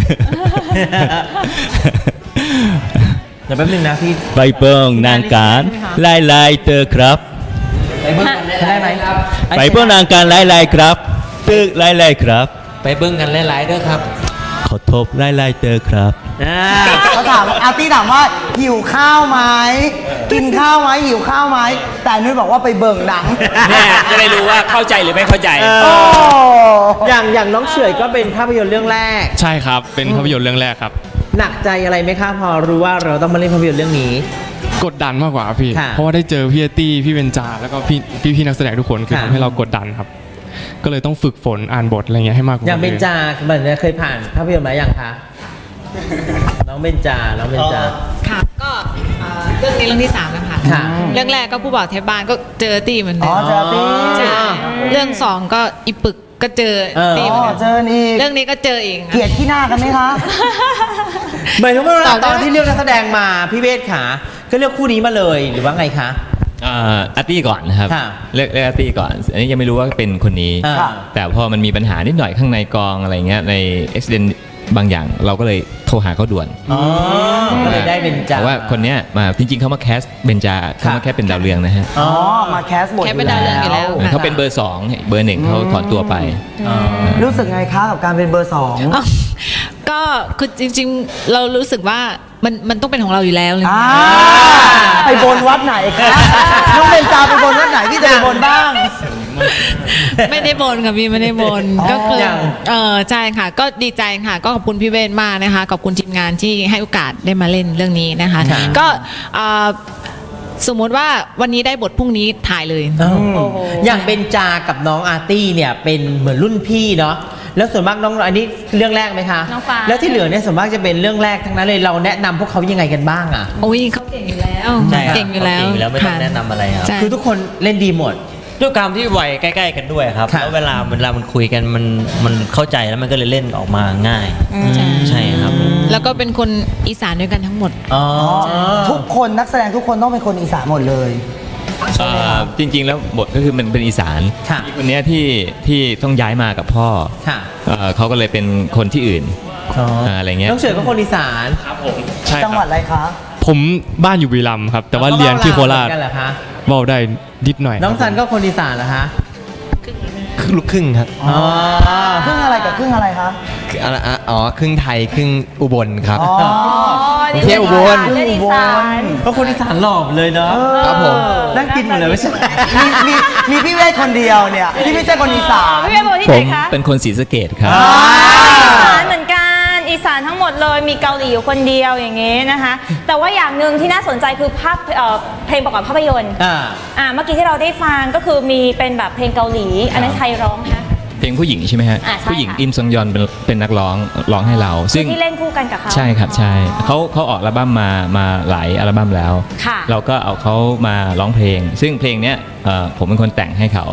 เดี๋ยวแป๊บนึงนะพี่ไปเพิ่มนางการไล่ไล่เตอครับไปเบิ้งกันได้ไหมครับไปเบิ้งนางการไล่ไล่ครับตึกไล่ไล่ครับไปเบิ้งกันไล่ไล่ด้วยครับขอทบไล่ไล่เตอครับเขาถามอาร์ตี้ถามว่าหิวข้าวไหมกินข้าวไหมหิวข้าวไหมแต่นุ้ยบอกว่าไปเบิ่งหนังแม่จะได้รู้ว่าเข้าใจหรือไม่เข้าใจอย่างอย่างน้องเฉยก็เป็นภาพยนตร์เรื่องแรกใช่ครับเป็นภาพยนตร์เรื่องแรกครับหนักใจอะไรไหมคะพอรู้ว่าเราต้องมาเล่นภาพยนตร์เรื่องนี้กดดันมากกว่าพี่เพราะว่าได้เจอพี่เอตี้พี่เบนจาแล้วก็พี่พี่นักแสดงทุกคนคือทำให้เรากดดันครับก็เลยต้องฝึกฝนอ่านบทอะไรเงี้ยให้มากกว่าอย่างเบนจาเหมือนเคยผ่านภาพยนตร์มาอย่างคะน้องเบนจาน้องเบนจาค่ะก็เรื่องนี้เรื่องที่สามนะคะเรื่องแรกก็ผู้บอกเทพบ้านก็เจอตีเหมือนเดิมอ๋อเจอตีเรื่องสองก็อีปึกก็เจอตีเหมือนเดิมเจอนี่เรื่องนี้ก็เจอเองเกลียดที่หน้ากันไหมคะหมายถึงว่าตอนที่เลือกนักแสดงมาพี่เวทขาก็เลือกคู่นี้มาเลยหรือว่าไงคะอาร์ตี้ก่อนนะครับเลือกเลือกอาร์ตี้ก่อนอันนี้ยังไม่รู้ว่าเป็นคนนี้แต่พอมันมีปัญหานิดหน่อยข้างในกองอะไรเงี้ยในเอ็กซิเดนต์บางอย่างเราก็เลยโทรหาเขาด่วนก็เลยได้เบนจาว่าคนเนี้ยมาจริงๆเขามาแคสเบนจาเขามาแคสเป็นดาวเรืองนะฮะอ๋อมาแคสบทเป็นดาวเรืองอยู่แล้วเขาเป็นเบอร์สองเบอร์หนึ่งเขาถอนตัวไปรู้สึกไงคะกับการเป็นเบอร์สองก็คือจริงๆเรารู้สึกว่ามันมันต้องเป็นของเราอยู่แล้วเลยไปบนวัดไหนคะน้องเบนจาไปบนวัดไหนพี่จะไปบนบ้างไม่ได้บนค่ะพี่ไม่ได้บนก็คือเออใช่ค่ะก็ดีใจค่ะก็ขอบคุณพี่เบนมากนะคะขอบคุณทีมงานที่ให้โอกาสได้มาเล่นเรื่องนี้นะคะก็สมมติว่าวันนี้ได้บทพรุ่งนี้ถ่ายเลยอย่างเบนจากับน้องอาร์ตี้เนี่ยเป็นเหมือนรุ่นพี่เนาะแล้วส่วนมากน้องอันนี้เรื่องแรกไหมคะแล้วที่เหลือเนี่ยส่วนมากจะเป็นเรื่องแรกทั้งนั้นเลยเราแนะนำพวกเขายังไงกันบ้างอ่ะโอ้ยเขาเก่งอยู่แล้วเก่งอยู่แล้วเก่งอยู่แล้วไม่ต้องแนะนำอะไรครับคือทุกคนเล่นดีหมดด้วยความที่วัยใกล้ๆกันด้วยครับแล้วเวลาเวลามันคุยกันมันมันเข้าใจแล้วมันก็เลยเล่นออกมาง่ายใช่ครับแล้วก็เป็นคนอีสานด้วยกันทั้งหมดทุกคนนักแสดงทุกคนต้องเป็นคนอีสานหมดเลยจริงๆแล้วบทก็คือมันเป็นอีสานคนนี้ที่ที่ต้องย้ายมากับพ่อเขาก็เลยเป็นคนที่อื่นอะไรเงี้ยต้องเฉยก็คนอีสานครับผมใช่จังหวัดอะไรคะผมบ้านอยู่บุรีรัมย์ครับแต่ว่าเรียนที่โคราชบอกได้นิดหน่อยน้องซันก็คนอีสานเหรอคะครึ่งลูกครึ่งครับอ๋อครึ่งอะไรกับครึ่งอะไรคะอะไรอ๋อครึ่งไทยครึ่งอุบลครับอ๋อเที่ยวอุบลอุบลก็คนอีสานหล่อเลยเนาะครับผมนั่งกินหมดเลยไม่ใช่มีมีมีพี่เวทคนเดียวเนี่ยที่ไม่ใช่คนอีสานพี่เวทคนที่ไหนคะเป็นคนศรีสะเกษครับอีสานเหมือนกันอีสานทั้งหมดเลยมีเกาหลีอยู่คนเดียวอย่างงี้นะคะแต่ว่าอย่างหนึ่งที่น่าสนใจคือภาพเพลงประกอบภาพยนตร์อ่าเมื่อกี้ที่เราได้ฟังก็คือมีเป็นแบบเพลงเกาหลีอันนั้นใครร้องคะเพลงผู้หญิงใช่ไหมฮะผู้หญิงอิมซองยอนเป็นเป็นนักร้องร้องให้เราซึ่งที่เล่นคู่กันกับเขาใช่ครับใช่เขาเขาออกอัลบั้มมามาหลายอัลบั้มแล้วเราก็เอาเขามาร้องเพลงซึ่งเพลงเนี้ยผมเป็นคนแต่งให้เขา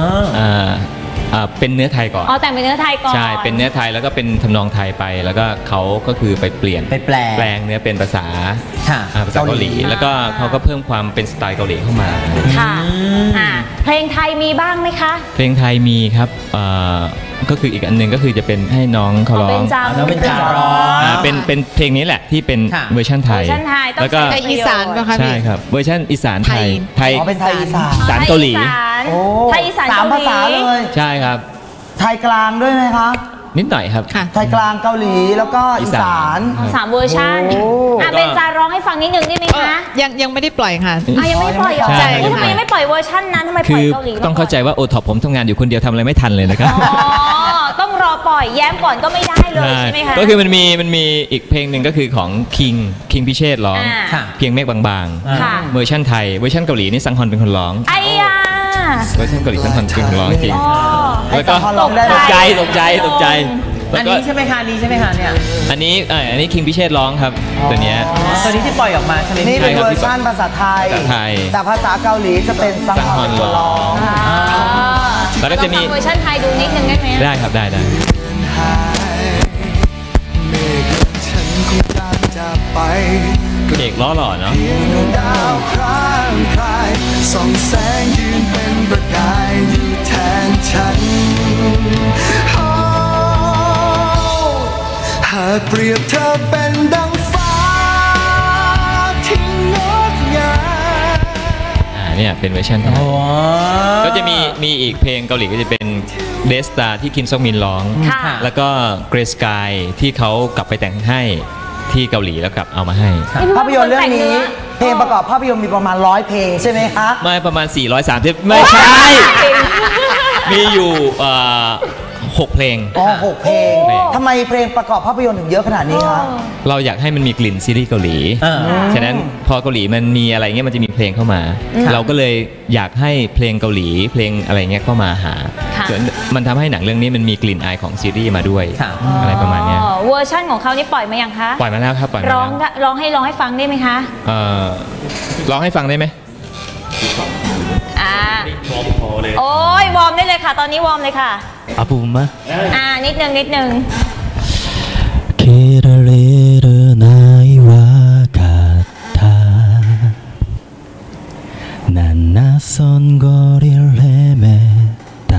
เป็นเนื้อไทยก่อนอ๋อแต่งเป็นเนื้อไทยก่อนใช่เป็นเนื้อไทยแล้วก็เป็นทำนองไทยไปแล้วก็เขาก็คือไปเปลี่ยนไปแปลงแปลงเนื้อเป็นภาษาภาษาเกาหลีแล้วก็เขาก็เพิ่มความเป็นสไตล์เกาหลีเข้ามาค่ะเพลงไทยมีบ้างไหมคะเพลงไทยมีครับก็คืออีกอันหนึงก็คือจะเป็นให้น้องเขาร้องเป็นจาร้องเป็นจาร้องอ่าเป็นเป็นเพลงนี้แหละที่เป็นเวอร์ชันไทยเวอร์ชันไทยต้องแล้วก็ใช้อีสานป่ะคะพี่ใช่ครับเวอร์ชันอีสานไทยไทยอ๋อเป็นไทยอีสานอีสานเกาหลีไทยอีสานสามภาษาเลยใช่ครับไทยกลางด้วยไหมคะนิดหน่อยครับไทยกลางเกาหลีแล้วก็อีสานสามเวอร์ชันอ่ะเป็นจาร้องให้ฟังนิดนึงได้ไหมคะยังยังไม่ได้ปล่อยค่ะอ่ะยังไม่ปล่อยเหรอใช่นี่ทำไมยังไม่ปล่อยเวอร์ชันนั้นทำไมปคืล่อยอเกาหลีต้องเข้าใจว่าโอท็อปผมทำงานอยู่คนเดียวทำอะไรไม่ทันเลยนะครับอ๋อต้องรอปล่อยแย้มก่อนก็ไม่ได้เลยใช่ไหมคะก็คือมันมีมันมีอีกเพลงหนึ่งก็คือของคิงคิงพิเชษร้องอ่าเพียงเมฆบางค่ะๆเวอร์ชันไทยเวอร์ชันเกาหลีนี่ซังฮอนเป็นคนร้องไอ้ยาเวอร์ชันเกาหลีซังฮอนเป็นคนร้องจริงอ๋อแล้วก็ตกใจตกใจตกใจตกใจอันนี้ใช่ไหมคะอันนี้ใช่ไหมคะเนี่ยอันนี้เอออันนี้คิงพิเชษร้องครับตัวเนี้ยตัวนี้ที่ปล่อยออกมาใช่ไหมนี่เป็นเวอร์ชันภาษาไทยภาษาไทยแต่ภาษาเกาหลีจะเป็นซังฮอนร้องแล้วก็จะมีลองฟังเวอร์ชันไทยดูนิดนึงได้ไหมได้ครับได้ได้ฉันคงตามจะไปเอกล้อหล่อเนาะเพียงดาวครางคลายส่องแสงยืนเป็นประกายอยู่แทนฉันโอ้หากเปรียบเธอเป็นดังฟ้าที่งดงามอ่าเนี่ยเป็นเวอร์ชันไทยก็จะมีมีอีกเพลงเกาหลีก็จะเป็นเดสตาที่คิมซอกมินร้องค่ะแล้วก็เกรสกายที่เขากลับไปแต่งให้ที่เกาหลีแล้วกลับเอามาให้ภาพยนตร์เรื่องนี้เพลงประกอบภาพยนตร์มีประมาณร้อยเพลงใช่ไหมคะไม่ประมาณสี่ร้อยสามสิบไม่ใช่ มีอยู่เอ่อหกเพลงอ๋อหกเพลงทำไมเพลงประกอบภาพยนตร์ถึงเยอะขนาดนี้คะเราอยากให้มันมีกลิ่นซีรีส์เกาหลี ฉะนั้นพอเกาหลีมันมีอะไรเงี้ยมันจะมีเพลงเข้ามา เราก็เลยอยากให้เพลงเกาหลีเพลงอะไรเงี้ยเข้ามาหาส่วนมันทำให้หนังเรื่องนี้มันมีกลิ่นอายของซีรีส์มาด้วยอะไรประมาณเนี้ยอ๋อเวอร์ชันของเขานี่ปล่อยมายังคะปล่อยมาแล้วครับปล่อยมาร้แล้อวงได้ร้องให้ร้องให้ฟังได้ไหมคะเอ่อร้องให้ฟังได้ไหมอ่าโอ้ยวอร์มได้เลยค่ะ ตอนนี้วอร์มเลยค่ะ 앞부분만 อ่านิดนึงนิดนึง 길을 잃은 아이와 같아 난 낯선 거리를 헤맸다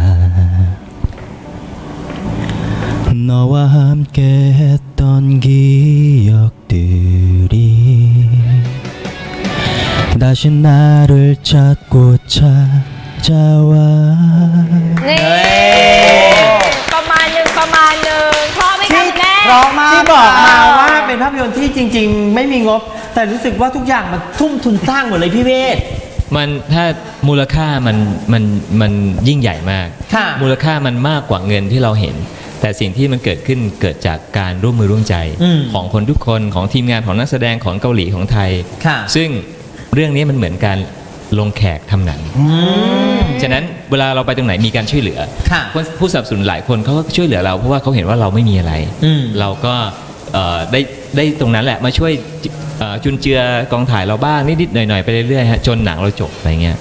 너와 함께 했던 기억들이 다시 나를 찾고 찾아와 นี่ประมาณหนึ่งประมาณหนึ่งพร้อมไหมคะคุณแม่พร้อมมากที่บอกมาว่าเป็นภาพยนตร์ที่จริง ๆ ไม่มีงบ แต่รู้สึกว่าทุกอย่างมันทุ่มทุนสร้างหมดเลยพี่เวทมันถ้ามูลค่ามันมันมันยิ่งใหญ่มากค่ะมูลค่ามันมากกว่าเงินที่เราเห็น แต่สิ่งที่มันเกิดขึ้นเกิดจากการร่วมมือร่วมใจอืมของคนทุกคนของทีมงานของนักแสดงของเกาหลีของไทยค่ะซึ่งเรื่องนี้มันเหมือนการลงแขกทำหนัง ฉะนั้นเวลาเราไปตรงไหนมีการช่วยเหลือค่ะผู้ผู้สนับสนุนหลายคนเขาก็ช่วยเหลือเราเพราะว่าเขาเห็นว่าเราไม่มีอะไรอืมเราก็เอ่อได้ได้ตรงนั้นแหละมาช่วยเอ่อจุนเจือกองถ่ายเราบ้างนิดๆหน่อยๆไปเรื่อยๆฮะจนหนังเราจบอะไรเงี้ย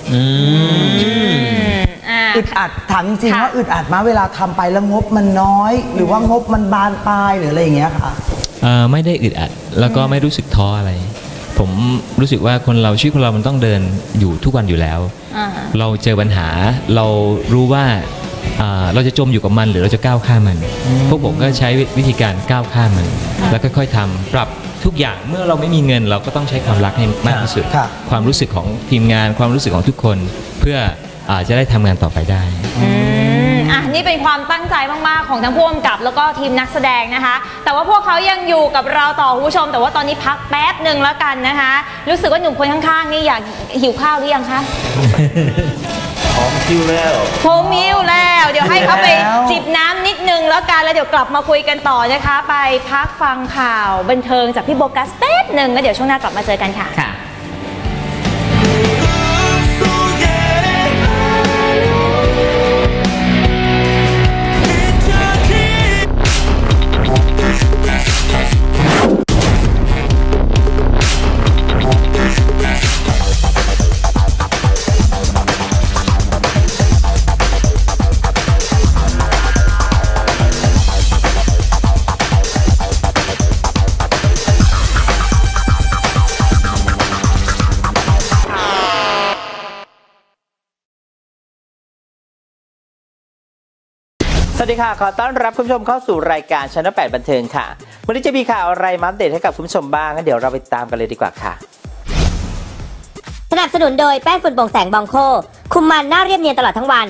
อึดอัดถามจริงๆว่าอึดอัดมาเวลาทำไปแล้วงบมันน้อย หรือว่างบมันบานปลายหรืออะไรอย่างเงี้ยค่ะเอ่อไม่ได้อึดอัดแล้วก็ไม่รู้สึกท้ออะไร ผมรู้สึกว่าคนเราชีวิตของเรามันต้องเดินอยู่ทุกวันอยู่แล้วอ่าเราเจอปัญหาเรารู้ว่าอ่าเราจะจมอยู่กับมันหรือเราจะก้าวข้ามมัน พวกผมก็ใช้วิธีการก้าวข้ามมัน แล้วก็ค่อยๆทำปรับทุกอย่างเมื่อเราไม่มีเงิน เราก็ต้องใช้ความรักให้มากที่สุด ความรู้สึกของทีมงานความรู้สึกของทุกคน เพื่ออาจะได้ทำงานต่อไปได้อืมอ่ะนี่เป็นความตั้งใจมากๆของทั้งผู้กำกับแล้วก็ทีมนักแสดงนะคะ แต่ว่าพวกเขายังอยู่กับเราต่อคุณผู้ชม แต่ว่าตอนนี้พักแป๊บหนึ่งแล้วกันนะคะ รู้สึกว่าหนุ่มคนข้างๆนี่อยากหิวข้าวหรือยังคะพร้อมคิวแล้วผมมิวแล้ว เดี๋ยวให้เขาไปจิบน้ำนิดนึงแล้วกันแล้วเดี๋ยวกลับมาคุยกันต่อนะคะ ไปพักฟังข่าวบันเทิงจากพี่โบกัสแป๊บหนึ่งแล้วเดี๋ยวช่วงหน้ากลับมาเจอกันค่ะเสวัสดีค่ะขอต้อนรับคุณผู้ชมเข้าสู่รายการชั้นแปดบันเทิงค่ะวันนี้จะมีข่าวอะไรมาอัปเดตให้กับคุณผู้ชมบ้างงั้นเดี๋ยวเราไปตามกันเลยดีกว่าค่ะสนับสนุนโดยแป้งฝุ่นโปร่งแสงบองโคคุมมันหน้าเรียบเนียนตลอดทั้งวัน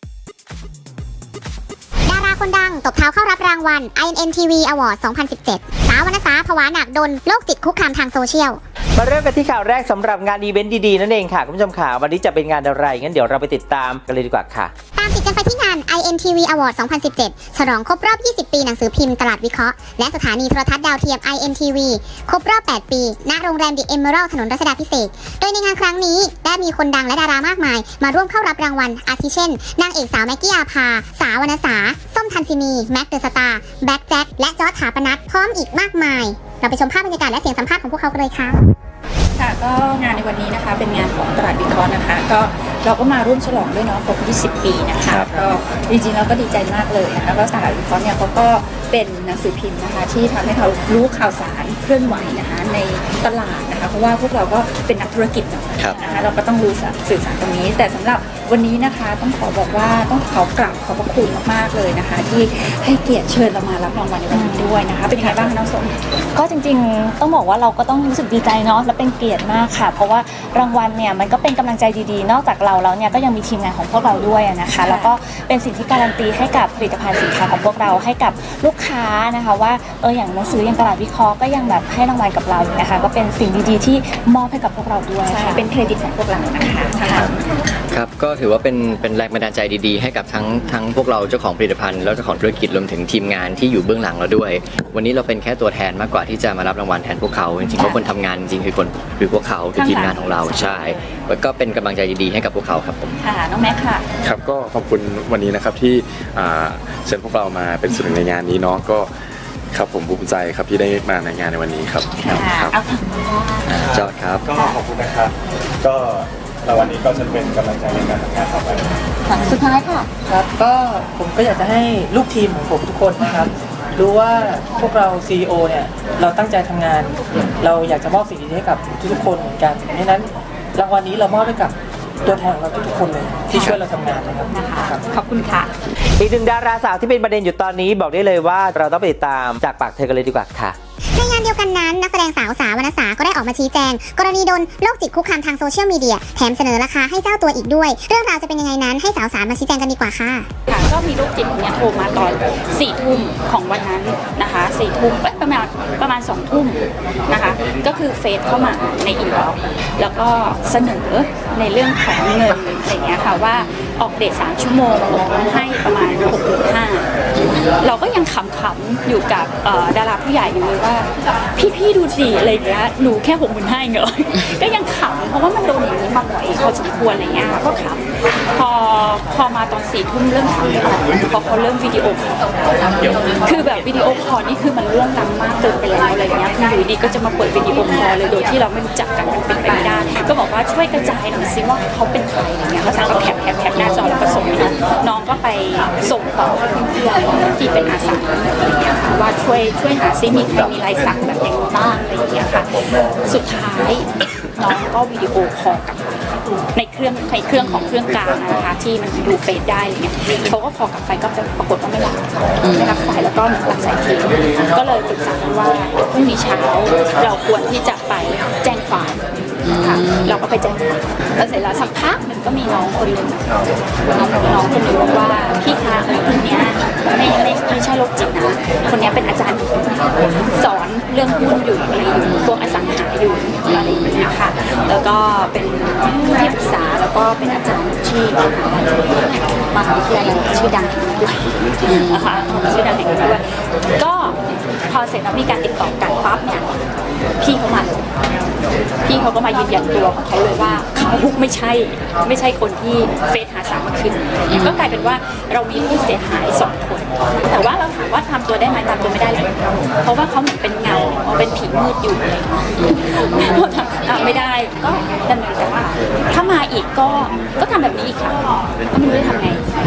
ดาราคนดังตบเท้าเข้ารับรางวัล ไอ เอ็น เอ็ม ที วี Award สองพันสิบเจ็ด สาววรรณสาภาวะหนักโดนโรคจิตคุกคามทางโซเชียลมาเริ่มกันที่ข่าวแรกสำหรับงานอีเวนต์ดีๆนั่นเองค่ะคุณผู้ชมค่ะวันนี้จะเป็นงานอะไรงั้นเดี๋ยวเราไปติดตามกันเลยดีกว่าค่ะตามติดกันไปที่งาน ไอ เอ็น ที วี Award สองพันสิบเจ็ด ฉลองครบรอบยี่สิบปีหนังสือพิมพ์ตลาดวิเคราะห์และสถานีโทรทัศน์ดาวเทียม ไอ เอ็น ที วี ครบรอบแปดปีณโรงแรม The Emerald ถนนรัชดาภิเษกโดยในงานครั้งนี้ได้มีคนดังและดารามากมายมาร่วมเข้ารับรางวัลอาทิเช่นนางเอกสาวแม็กกี้อาภาสาววรรณสาส้มทันซินีแม็กเดอะสตาร์แบ็คแจ็คและจอร์จถาปนัสพร้อมอีกมากมายเราไปชมภาพบรรยากาศและเสียงสัมภาษณ์ของพวกเขากันเลยค่ะค่ะก็งานในวันนี้นะคะเป็นงานของตลาดวิเคราะห์นะคะก็เราก็มาร่วมฉลองด้วยเนาะครบยี่สิบปีนะคะก็จริงๆเราก็ดีใจมากเลยนะคะแล้วตลาดวิเคราะห์เนี่ยเขาก็เป็นหนังสือพิมพ์นะคะที่ทำให้เรารู้ข่าวสารเคลื่อนไหวนะคะในตลาดนะคะเพราะว่าพวกเราก็เป็นนักธุรกิจเนาะนะคะเราก็ต้องรู้สื่อสารตรงนี้แต่สำหรับวันนี้นะคะต้องขอบอกว่าต้องขอกราบขอบพระคุณมากๆเลยนะคะที่ให้เกียรติเชิญเรามารับรางวัลในวันนี้ด้วยนะคะเป็นไงบ้างน้องสมก็จริงๆต้องบอกว่าเราก็ต้องรู้สึกดีใจเนาะและเป็นเกียรติมากค่ะเพราะว่ารางวัลเนี่ยมันก็เป็นกำลังใจดีๆนอกจากเราแล้วเนี่ยก็ยังมีทีมงานของพวกเราด้วยนะคะแล้วก็เป็นสิ่งที่การันตีให้กับผลิตภัณฑ์สินค้าของพวกเราให้กับลูกค้านะคะว่าเอออย่างหนังสืออย่างตลาดวิเคราะห์ก็ยังแบบให้รางวัลกับเรานะคะก็เป็นสิ่งดีๆที่มอบให้กับพวกเราด้วยใช่เป็นเครดิตของพวกเรานะคะครับก็ถือว่าเป็นเป็นแรงบันดาลใจดีๆให้กับทั้งทั้งพวกเราเจ้าของผลิตภัณฑ์แล้วเจ้าของธุรกิจรวมถึงทีมงานที่อยู่เบื้องหลังเราด้วยวันนี้เราเป็นแค่ตัวแทนมากกว่าที่จะมารับรางวัลแทนพวกเขาจริงๆเขาคนทำงานจริงคือคนคือพวกเขาคือทีมงานของเราใช่แล้วก็เป็นกำลังใจดีๆให้กับพวกเขาครับผมค่ะน้องแม็กค่ะครับก็ขอบคุณวันนี้นะครับที่เชิญพวกเรามาเป็นส่วนหนึ่งในงานนี้เนาะก็ครับผมภูมิใจครับที่ได้มาในงานในวันนี้ครับครับจอดครับก็ขอบคุณนะครับก็แล้ววันนี้ก็จะเป็นกำลังใจในการทำงานต่อไปสุดท้ายค่ะครับก็ผมก็อยากจะให้ลูกทีมของผมทุกคนนะครับรู้ว่าพวกเรา ซี อี โอ เนี่ยเราตั้งใจทำงานเราอยากจะมอบสิ่งดีให้กับทุกๆคนเหมือนกันเพราะฉะนั้นรางวัลนี้เรามอบให้กับตัวแทนของเราทุกๆคนเลยที่ช่วยเราทำงานนะครับขอบคุณค่ะอีกหนึ่งดาราสาวที่เป็นประเด็นอยู่ตอนนี้บอกได้เลยว่าเราต้องไปติดตามจากปากเธอกันเลยดีกว่าค่ะในงานเดียวกันนั้นนักแสดงสาวสาววรรณสาก็ได้ออกมาชี้แจงกรณีโดนโรคจิตคุกคามทางโซเชียลมีเดียแถมเสนอราคาให้เจ้าตัวอีกด้วยเรื่องราวจะเป็นยังไงนั้นให้สาวสาวมาชี้แจงกันดีกว่าค่ะค่ะก็มีโรคจิตคนนี้โทรมาตอนสี่ทุ่มของวันนั้นนะคะสี่ทุ่มประมาณประมาณสองทุ่มนะคะก็คือเฟซเข้ามาในอินบ็อกซ์แล้วก็เสนอในเรื่องของเงินอะไรเงี้ยค่ะว่าออกเดทสามชั่วโมงให้ประมาณหกหมื่นห้าเราก็ยังขำๆอยู่กับดาราผู้ใหญ่อยู่เลยว่าพี่ๆดูสิอะไรเงี้ยหนูแค่หกหมื่นห้าเงยก็ยังขำเพราะว่ามันโดนอย่างนี้มาบ่อยพอสมควรอะไรเงี้ยก็ขำพอพอมาตอนสี่ทุ่มเริ่มขำพอเขาเริ่มวิดีโอคอลคือแบบวิดีโอคอลนี่คือมันล่วงล้ำมากเกินไปแล้วอะไรเงี้ยคืออยู่ดีก็จะมาเปิดวิดีโอคอลเลยโดยที่เราไม่รู้จักกันมันเป็นไปไม่ได้ก็บอกว่าช่วยกระจายหน่อยสิว่าเขาเป็นใครอะไรเงี้ยเขาสั่งก็แคปแคปแคปหน้าจอแล้วก็ส่งน้องน้องก็ไปส่งต่อให้เพื่อนๆที่เป็นอาสาอะไรเงี้ยค่ะว่าช่วยช่วยหาซิมีใครมีลายสักแบบอย่างบ้างอะไรอย่างเงี้ยค่ะสุดท้ายน้องก็วิดีโอคอลกับในเครื่องในเครื่องของเครื่องกลางนะคะที่มันดูเฟซได้อะไรเงี้ยเขาก็คอลกลับไปก็ปรากฏว่าไม่รับไม่รับสายแล้วก็ตัดสายทิ้งก็เลยปรึกษากันว่าพรุ่งนี้เช้าเราควรที่จะไปแจ้งความค่ะเราก็ไปแจ้งความแล้วเสร็จแล้วสักพักหนึ่งก็มีน้องคนหนึ่งน้องน้องคนหนึ่งบอกว่าพี่คะคนนี้ไม่ไม่ไม่ใช่โรคจิตนะคนนี้เป็นอาจารย์สอนเรื่องหุ้นอยู่อะไรอยู่พวกอสังหาอยู่อะไรอย่างเงี้ยค่ะแล้วก็เป็นที่ปรึกษาแล้วก็เป็นอาจารย์ที่มหาวิทยาลัยชื่อดังด้วยนะคะชื่อดังแห่งด้วยก็พอเสร็จแล้วมีการติดต่อกันปั๊บเนี่ยพี่เขามาพี่เขาก็มายืนยันตัวของเขาเลยว่าเขาไม่ใช่ไม่ใช่คนที่เฟซหาสามมาคืนก็กลายเป็นว่าเรามีผู้เสียหายสองคนแต่ว่าเราถามว่าทำตัวได้ไหมทำตัวไม่ได้เลยเพราะว่าเขาเหมือนเป็นเงาเป็นผีมืดอยู่อะไรเราทำไม่ได้ก็ดำเนินการถ้ามาอีกก็ก็ทำแบบนี้อีกค่ะก็ไม่รู้จะทำไงนะคะ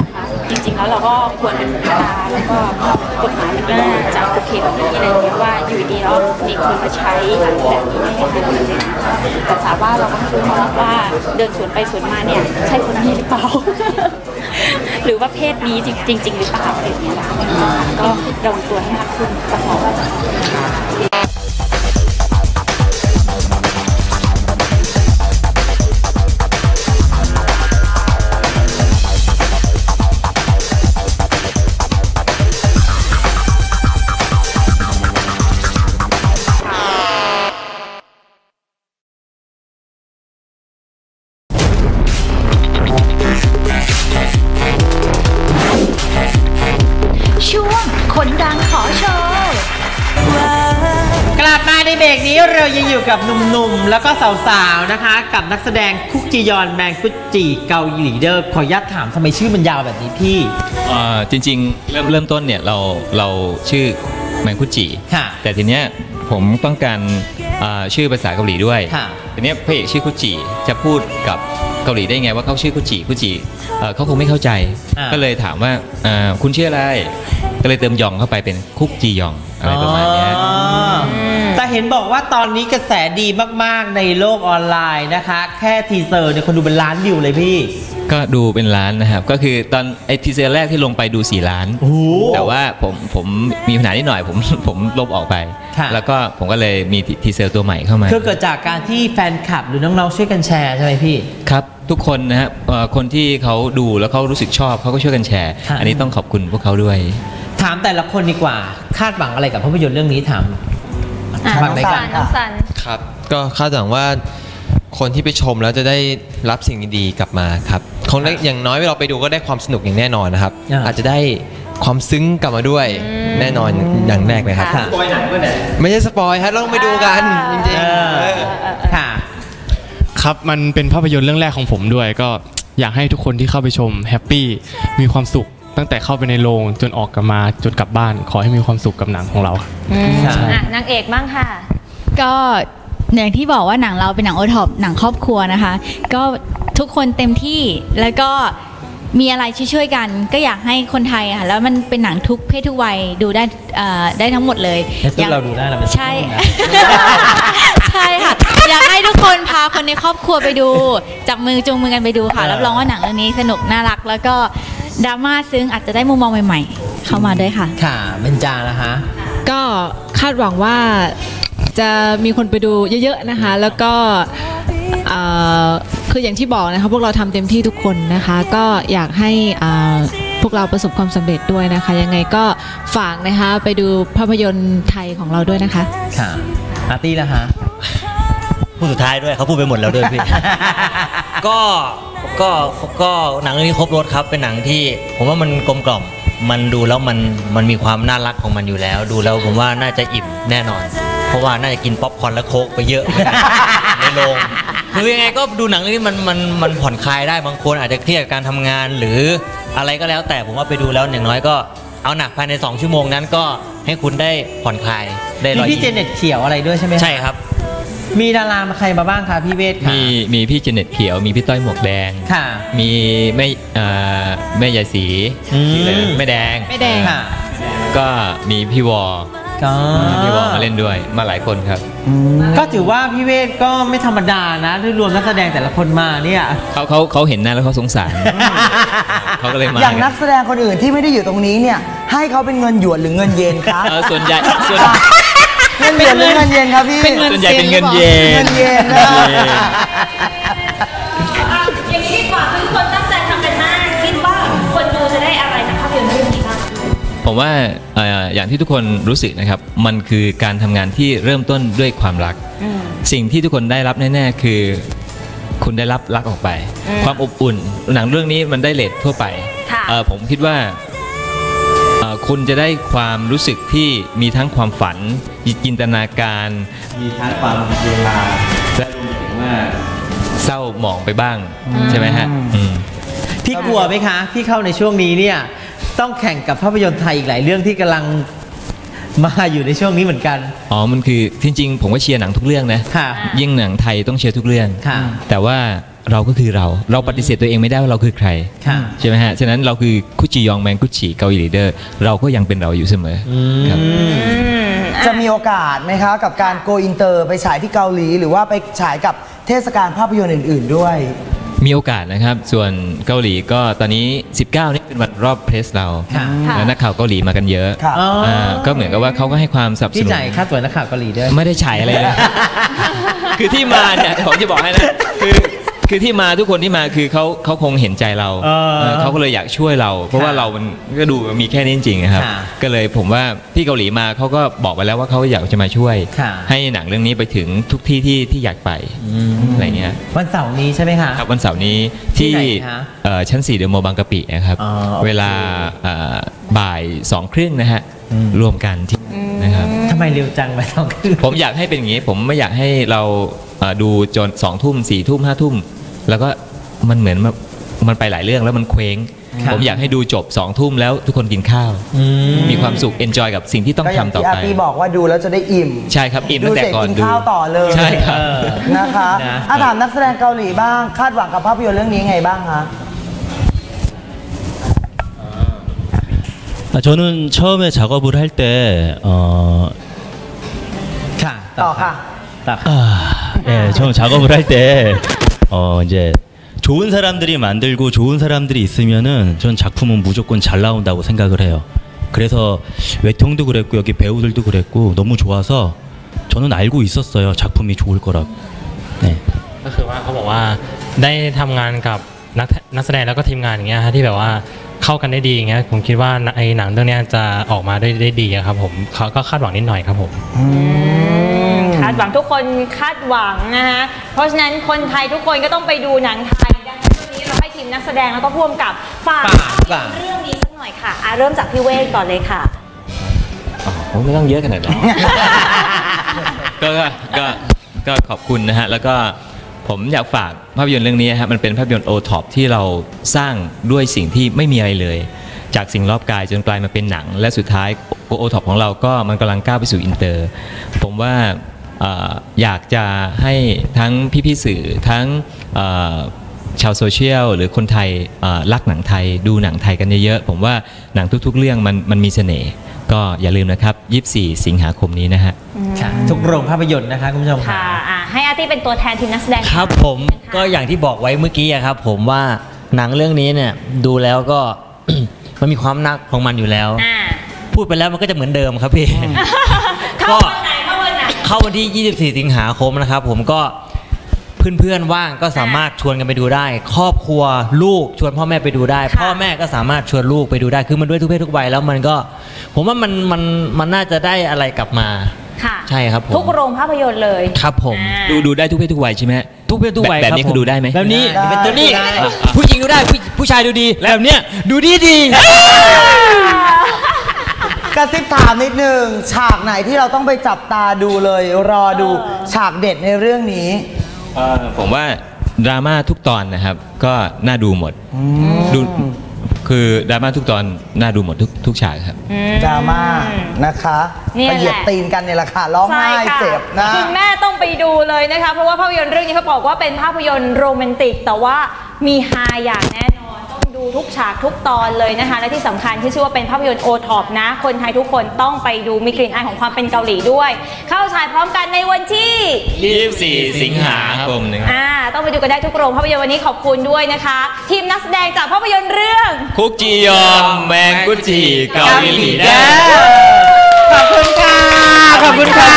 จริงๆแล้วเราก็ควรเป็นกลางแล้วก็กฎหมายมันก็น่าจะโอเคกับนี้อะไรอย่างเงี้ยว่าอยู่ดีแล้วมีคนมาใช้แบบนี้ไม่ให้ทันเลยแต่ถามว่าเราก็คือมองว่าเดินสวนไปสวนมาเนี่ยใช่คนนี้หรือเปล่า หรือว่าเพศนี้จริงๆหรือเปล่าอะไรอย่างเงี้ยนะคะก็ระวังตัวให้มากขึ้นก็พอในเบรกนี้เรายังอยู่กับหนุ่มๆแล้วก็สาวๆนะคะกับนักแสดงคุกจียอนแมงกุจิเกาหลีเดอร์ขออนุญาตถามทำไมชื่อมันยาวแบบนี้พี่จริงๆเริ่มเริ่มต้นเนี่ยเราเราชื่อแมงกุจิแต่ทีเนี้ยผมต้องการชื่อภาษาเกาหลีด้วยทีเนี้ยพระเอกชื่อคุจิจะพูดกับเกาหลีได้ไงว่าเขาชื่อคุจิคุจิเขาคงไม่เข้าใจก็เลยถามว่าคุณชื่ออะไรก็เลยเติมยองเข้าไปเป็นคุกจียองอะไรประมาณนี้แต่เห็นบอกว่าตอนนี้กระแสดีมากๆในโลกออนไลน์นะคะแค่ทีเซอร์เนี่ยคนดูเป็นล้านวิวเลยพี่ก็ดูเป็นล้านนะครับก็คือตอนไอทีเซอร์แรกที่ลงไปดูสี่ล้านแต่ว่าผมผมมีปัญหานิดหน่อยผมผมลบออกไปแล้วก็ผมก็เลยมีทีเซอร์ตัวใหม่เข้ามาคือเกิดจากการที่แฟนคลับหรือน้องๆช่วยกันแชร์ใช่ไหมพี่ครับทุกคนนะฮะคนที่เขาดูแล้วเขารู้สึกชอบเขาก็ช่วยกันแชร์อันนี้ต้องขอบคุณพวกเขาด้วยถามแต่ละคนดีกว่าคาดหวังอะไรกับภาพยนตร์เรื่องนี้ถามน้องซันน้องซันครับก็คาดหวังว่าคนที่ไปชมแล้วจะได้รับสิ่งดีๆกลับมาครับคงได้อย่างน้อยเราไปดูก็ได้ความสนุกอย่างแน่นอนนะครับอาจจะได้ความซึ้งกลับมาด้วยแน่นอนอย่างแรกเลยครับสปอยหนังเพื่อนไม่ใช่สปอยครับต้องไปดูกันจริงๆค่ะครับมันเป็นภาพยนตร์เรื่องแรกของผมด้วยก็อยากให้ทุกคนที่เข้าไปชมแฮปปี้มีความสุขตั้งแต่เข้าไปในโรงจนออกกลับมาจนกลับบ้านขอให้มีความสุขกับหนังของเรานางเอกบ้างค่ะก็อย่างที่บอกว่าหนังเราเป็นหนังโอท็อปหนังครอบครัวนะคะก็ทุกคนเต็มที่แล้วก็มีอะไรช่วยๆกันก็อยากให้คนไทยค่ะแล้วมันเป็นหนังทุกเพศทุกวัยดูได้ได้ทั้งหมดเลยทุกเราดูได้เราใช่ใช่ค่ะอยากให้ทุกคนพาคนในครอบครัวไปดูจับมือจูงมือกันไปดูค่ะรับรองว่าหนังเรื่องนี้สนุกน่ารักแล้วก็ดราม่าซึ้งอาจจะได้มุมมองใหม่ๆเข้ามาด้วยค่ะค่ะเบญจานะคะก็คาดหวังว่าจะมีคนไปดูเยอะๆนะคะแล้วก็คืออย่างที่บอกนะคะพวกเราทำเต็มที่ทุกคนนะคะก็อยากให้พวกเราประสบความสำเร็จด้วยนะคะยังไงก็ฝากนะคะไปดูภาพยนตร์ไทยของเราด้วยนะคะค่ะอาร์ตี้ละฮะพูดสุดท้ายด้วยเขาพูดไปหมดแล้วด้วยพี่ ก็ก็ก็หนังเรื่องนี้ครบรสครับเป็นหนังที่ผมว่ามันกลมกล่อมมันดูแล้วมันมันมีความน่ารักของมันอยู่แล้วดูแล้วผมว่าน่าจะอิ่มแน่นอนเพราะว่าน่าจะกินป๊อปคอร์นและโค้กไปเยอะ ในโรงคือยังไงก็ดูหนังเรื่องนี้มันมันมันผ่อนคลายได้บางคนอาจจะเครียดกับการทำงานหรืออะไรก็แล้วแต่ผมว่าไปดูแล้วอย่างน้อยก็เอาหนักภายในสองชั่วโมงนั้นก็ให้คุณได้ผ่อนคลายได้รอยยิ้มมีพี่เจเน็ตเขียวอะไรด้วยใช่ไหมใช่ครับมีดาราใครมาบ้างคะพี่เวทค่ะมีมีพี่เจเน็ตเขียวมีพี่ต้อยหมวกแดงค่ะมีแม่แม่ยายศรีแม่แดงแม่แดงค่ะก็มีพี่วอพี่วอมาเล่นด้วยมาหลายคนครับก็ถือว่าพี่เวทก็ไม่ธรรมดานะด้วยรวมนักแสดงแต่ละคนมาเนี่ยเขาเขาเขาเห็นหน้าแล้วเขาสงสารเขาก็เลยมาอย่างนักแสดงคนอื่นที่ไม่ได้อยู่ตรงนี้เนี่ยให้เขาเป็นเงินหยวนหรือเงินเยนคะส่วนใหญ่ส่วนเงินเยนหรือเงินเยนครับพี่ส่วนใหญ่เป็นเงินเยนเงินเยนนะอย่างนี้ดีกว่าทุกคนตั้งใจทำกันมากคิดว่าคนดูจะได้อะไรจากภาพยนตร์เรื่องนี้บ้างผมว่าอย่างที่ทุกคนรู้สึกนะครับมันคือการทำงานที่เริ่มต้นด้วยความรักสิ่งที่ทุกคนได้รับแน่ๆคือคุณได้รับรักออกไปความอบอุ่นหนังเรื่องนี้มันได้เรททั่วไปผมคิดว่าคุณจะได้ความรู้สึกที่มีทั้งความฝันจินตนาการมีทั้งความเวลาและรวมถึงว่าเศร้าหมองไปบ้างใช่ไหมฮะพี่กลัวไหมคะที่เข้าในช่วงนี้เนี่ยต้องแข่งกับภาพยนตร์ไทยอีกหลายเรื่องที่กำลังมาอยู่ในช่วงนี้เหมือนกันอ๋อมันคือจริงๆผมก็เชียร์หนังทุกเรื่องนะยิ่งหนังไทยต้องเชียร์ทุกเรื่องแต่ว่าเราก็คือเราเราปฏิเสธตัวเองไม่ได้ว่าเราคือใครใช่ไหมฮะฉะนั้นเราคือคุจิยองแมงกุจิเกาหลีเดอร์เราก็ยังเป็นเราอยู่เสมอครับจะมีโอกาสไหมคะกับการโกอินเตอร์ไปฉายที่เกาหลีหรือว่าไปฉายกับเทศกาลภาพยนตร์อื่นๆด้วยมีโอกาสนะครับส่วนเกาหลีก็ตอนนี้สิบเก้านี่เป็นวันรอบเพรสเราแล้วนักข่าวเกาหลีมากันเยอะก็เหมือนกับว่าเขาก็ให้ความสนับสนุนที่จ่ายค่าตั๋วนักข่าวเกาหลีด้วยไม่ได้ฉายอะไรเลยคือที่มาเนี่ยผมจะบอกให้นะคือคือที่มาทุกคนที่มาคือเขาเขาคงเห็นใจเราเขาก็เลยอยากช่วยเราเพราะว่าเรามันก็ดูมีแค่นี้จริงๆครับก็เลยผมว่าที่เกาหลีมาเขาก็บอกไปแล้วว่าเขาอยากจะมาช่วยให้หนังเรื่องนี้ไปถึงทุกที่ที่ที่อยากไปอะไรเงี้ยวันเสาร์นี้ใช่ไหมคะครับวันเสาร์นี้ที่ชั้นสี่เดอะมอลล์บางกะปินะครับเวลาบ่ายสองครึ่งนะฮะรวมกันที่นะครับทำไมเร็วจังไปสองครึ่งผมอยากให้เป็นอย่างนี้ผมไม่อยากให้เราดูจนสองทุ่มสี่ทุ่มห้าทุ่มแล้วก็มันเหมือนมันไปหลายเรื่องแล้วมันเคว้งผมอยากให้ดูจบสองทุ่มแล้วทุกคนกินข้าวมีความสุขเอนจอยกับสิ่งที่ต้องทำต่อไปก็อย่างที่อาตีบอกว่าดูแล้วจะได้อิ่มใช่ครับอิ่มตั้งแต่ก่อนดูกินข้าวต่อเลยใช่ครับนะคะอาถามนักแสดงเกาหลีบ้างคาดหวังกับภาพยนตร์เรื่องนี้ไงบ้างคะ 저는 처음에 작업을 할 때 어... 자, 또 가. 아, 예, 처음 작업을 할 때 어, 이제 좋은 사람들이 만들고 좋은 사람들이 있으면은 전 작품은 무조건 잘 나온다고 생각을 해요. 그래서 외통도 그랬고 여기 배우들도 그랬고 너무 좋아서 저는 알고 있었어요. 작품이 좋을 거라고. 네. ก็คือว่าเขาบอกว่าได้ทำงานกับนักนักแสดงแล้วก็ทีมงานอย่างเงี้ยฮะที่แบบว่าเข้ากันได้ดีอย่างเงี้ยผมคิดว่าไอ้หนังเรื่องนี้จะออกมาได้ได้ดีครับผมเขาก็คาดหวังนิดหน่อยครับผมคาดหวังทุกคนคาดหวังนะฮะเพราะฉะนั้นคนไทยทุกคนก็ต้องไปดูหนังไทยดังนั้นวันนี้เราให้ทีมนักแสดงแล้วก็ร่วมกับฝากเรื่องนี้สักหน่อยค่ะเริ่มจากพี่เวทก่อนเลยค่ะผมไม่ต้องเยอะขนาดนั้นก็ก็ก็ขอบคุณนะฮะแล้วก็ผมอยากฝากภาพยนตร์เรื่องนี้ครับมันเป็นภาพยนตร์โอท็อปที่เราสร้างด้วยสิ่งที่ไม่มีอะไรเลยจากสิ่งรอบกายจนกลายมาเป็นหนังและสุดท้ายโอท็อปของเราก็มันกำลังก้าวไปสู่อินเตอร์ผมว่าอยากจะให้ทั้งพี่ๆสื่อทั้งชาวโซเชียลหรือคนไทยรักหนังไทยดูหนังไทยกันเยอะๆผมว่าหนังทุกๆเรื่องมันมันมีเสน่ห์ก็อย่าลืมนะครับยี่สิบสี่สิงหาคมนี้นะฮะทุกโรงภาพยนตร์นะคะคุณผู้ชมค่ะให้อาร์ตี้เป็นตัวแทนทีมนักแสดงครับผมก็อย่างที่บอกไว้เมื่อกี้ครับผมว่าหนังเรื่องนี้เนี่ยดูแล้วก็ มันมีความนักของมันอยู่แล้วพูดไปแล้วมันก็จะเหมือนเดิมครับพี่เข้าวันไหนเข้าวันไหนเข้าวันที่ยี่สิบสี่สิงหาคมนะครับผมก็เพื่อนๆว่างก็สามารถชวนกันไปดูได้ครอบครัวลูกชวนพ่อแม่ไปดูได้พ่อแม่ก็สามารถชวนลูกไปดูได้คือมันด้วยทุกเพศทุกวัยแล้วมันก็ผมว่ามันมันมันน่าจะได้อะไรกลับมาใช่ครับผมทุกโรงภาพยนตร์เลยครับผมดูดูได้ทุกเพศทุกวัยใช่ไหมทุกเพศทุกวัยแบบนี้เขาดูได้ไหมแบบนี้เป็นตัวนี้ผู้หญิงดูได้ผู้ชายดูดีแบบเนี้ยดูดีดีกระซิบถามนิดนึงฉากไหนที่เราต้องไปจับตาดูเลยรอดูฉากเด็ดในเรื่องนี้ผมว่าดราม่าทุกตอนนะครับก็น่าดูหมดดูคือดราม่าทุกตอนน่าดูหมดทุกทุกฉากครับดราม่านะคะไปเหยียบตีนกันในราคาร้องไห้เจ็บนะคุณแม่ต้องไปดูเลยนะคะเพราะว่าภาพยนตร์เรื่องนี้เขาบอกว่าเป็นภาพยนตร์โรแมนติกแต่ว่ามีฮาอย่างแน่นอนต้องดูทุกฉากทุกตอนเลยนะคะและที่สำคัญที่ชื่อว่าเป็นภาพยนตร์โอท็อปนะคนไทยทุกคนต้องไปดูมีกลิ่นอายของความเป็นเกาหลีด้วยเข้าฉายพร้อมกันในวันที่ยี่สิบสี่สิงหาคมนะครับอ่าต้องไปดูกันได้ทุกโรงภาพยนตร์วันนี้ขอบคุณด้วยนะคะทีมนักแสดงจากภาพยนตร์เรื่องคุกจียองแมงกุจิเกาหลีได้ขอบคุณค่ะขอบคุณค่ะ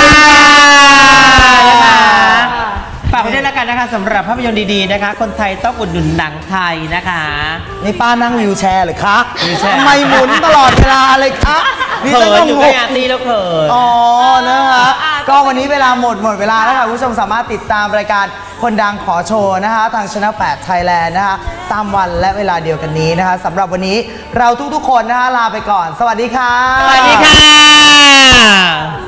ฝากไว้ด้วยแล้วกันนะคะสำหรับภาพยนตร์ดีๆนะคะคนไทยต้องอุดหนุนหนังไทยนะคะนี่ป้านั่งวิวแชร์หรือคะทำไมหมุนตลอดเวลาเลยคะนี่จะต้องอยู่กับตีแล้วเขินอ๋อนะคะก็วันนี้เวลาหมดหมดเวลาแล้วค่ะคุณผู้ชมสามารถติดตามรายการคนดังขอโชว์นะคะทางช่องแปด Thailand นะคะตามวันและเวลาเดียวกันนี้นะคะสำหรับวันนี้เราทุกๆคนนะคะลาไปก่อนสวัสดีค่ะสวัสดีค่ะ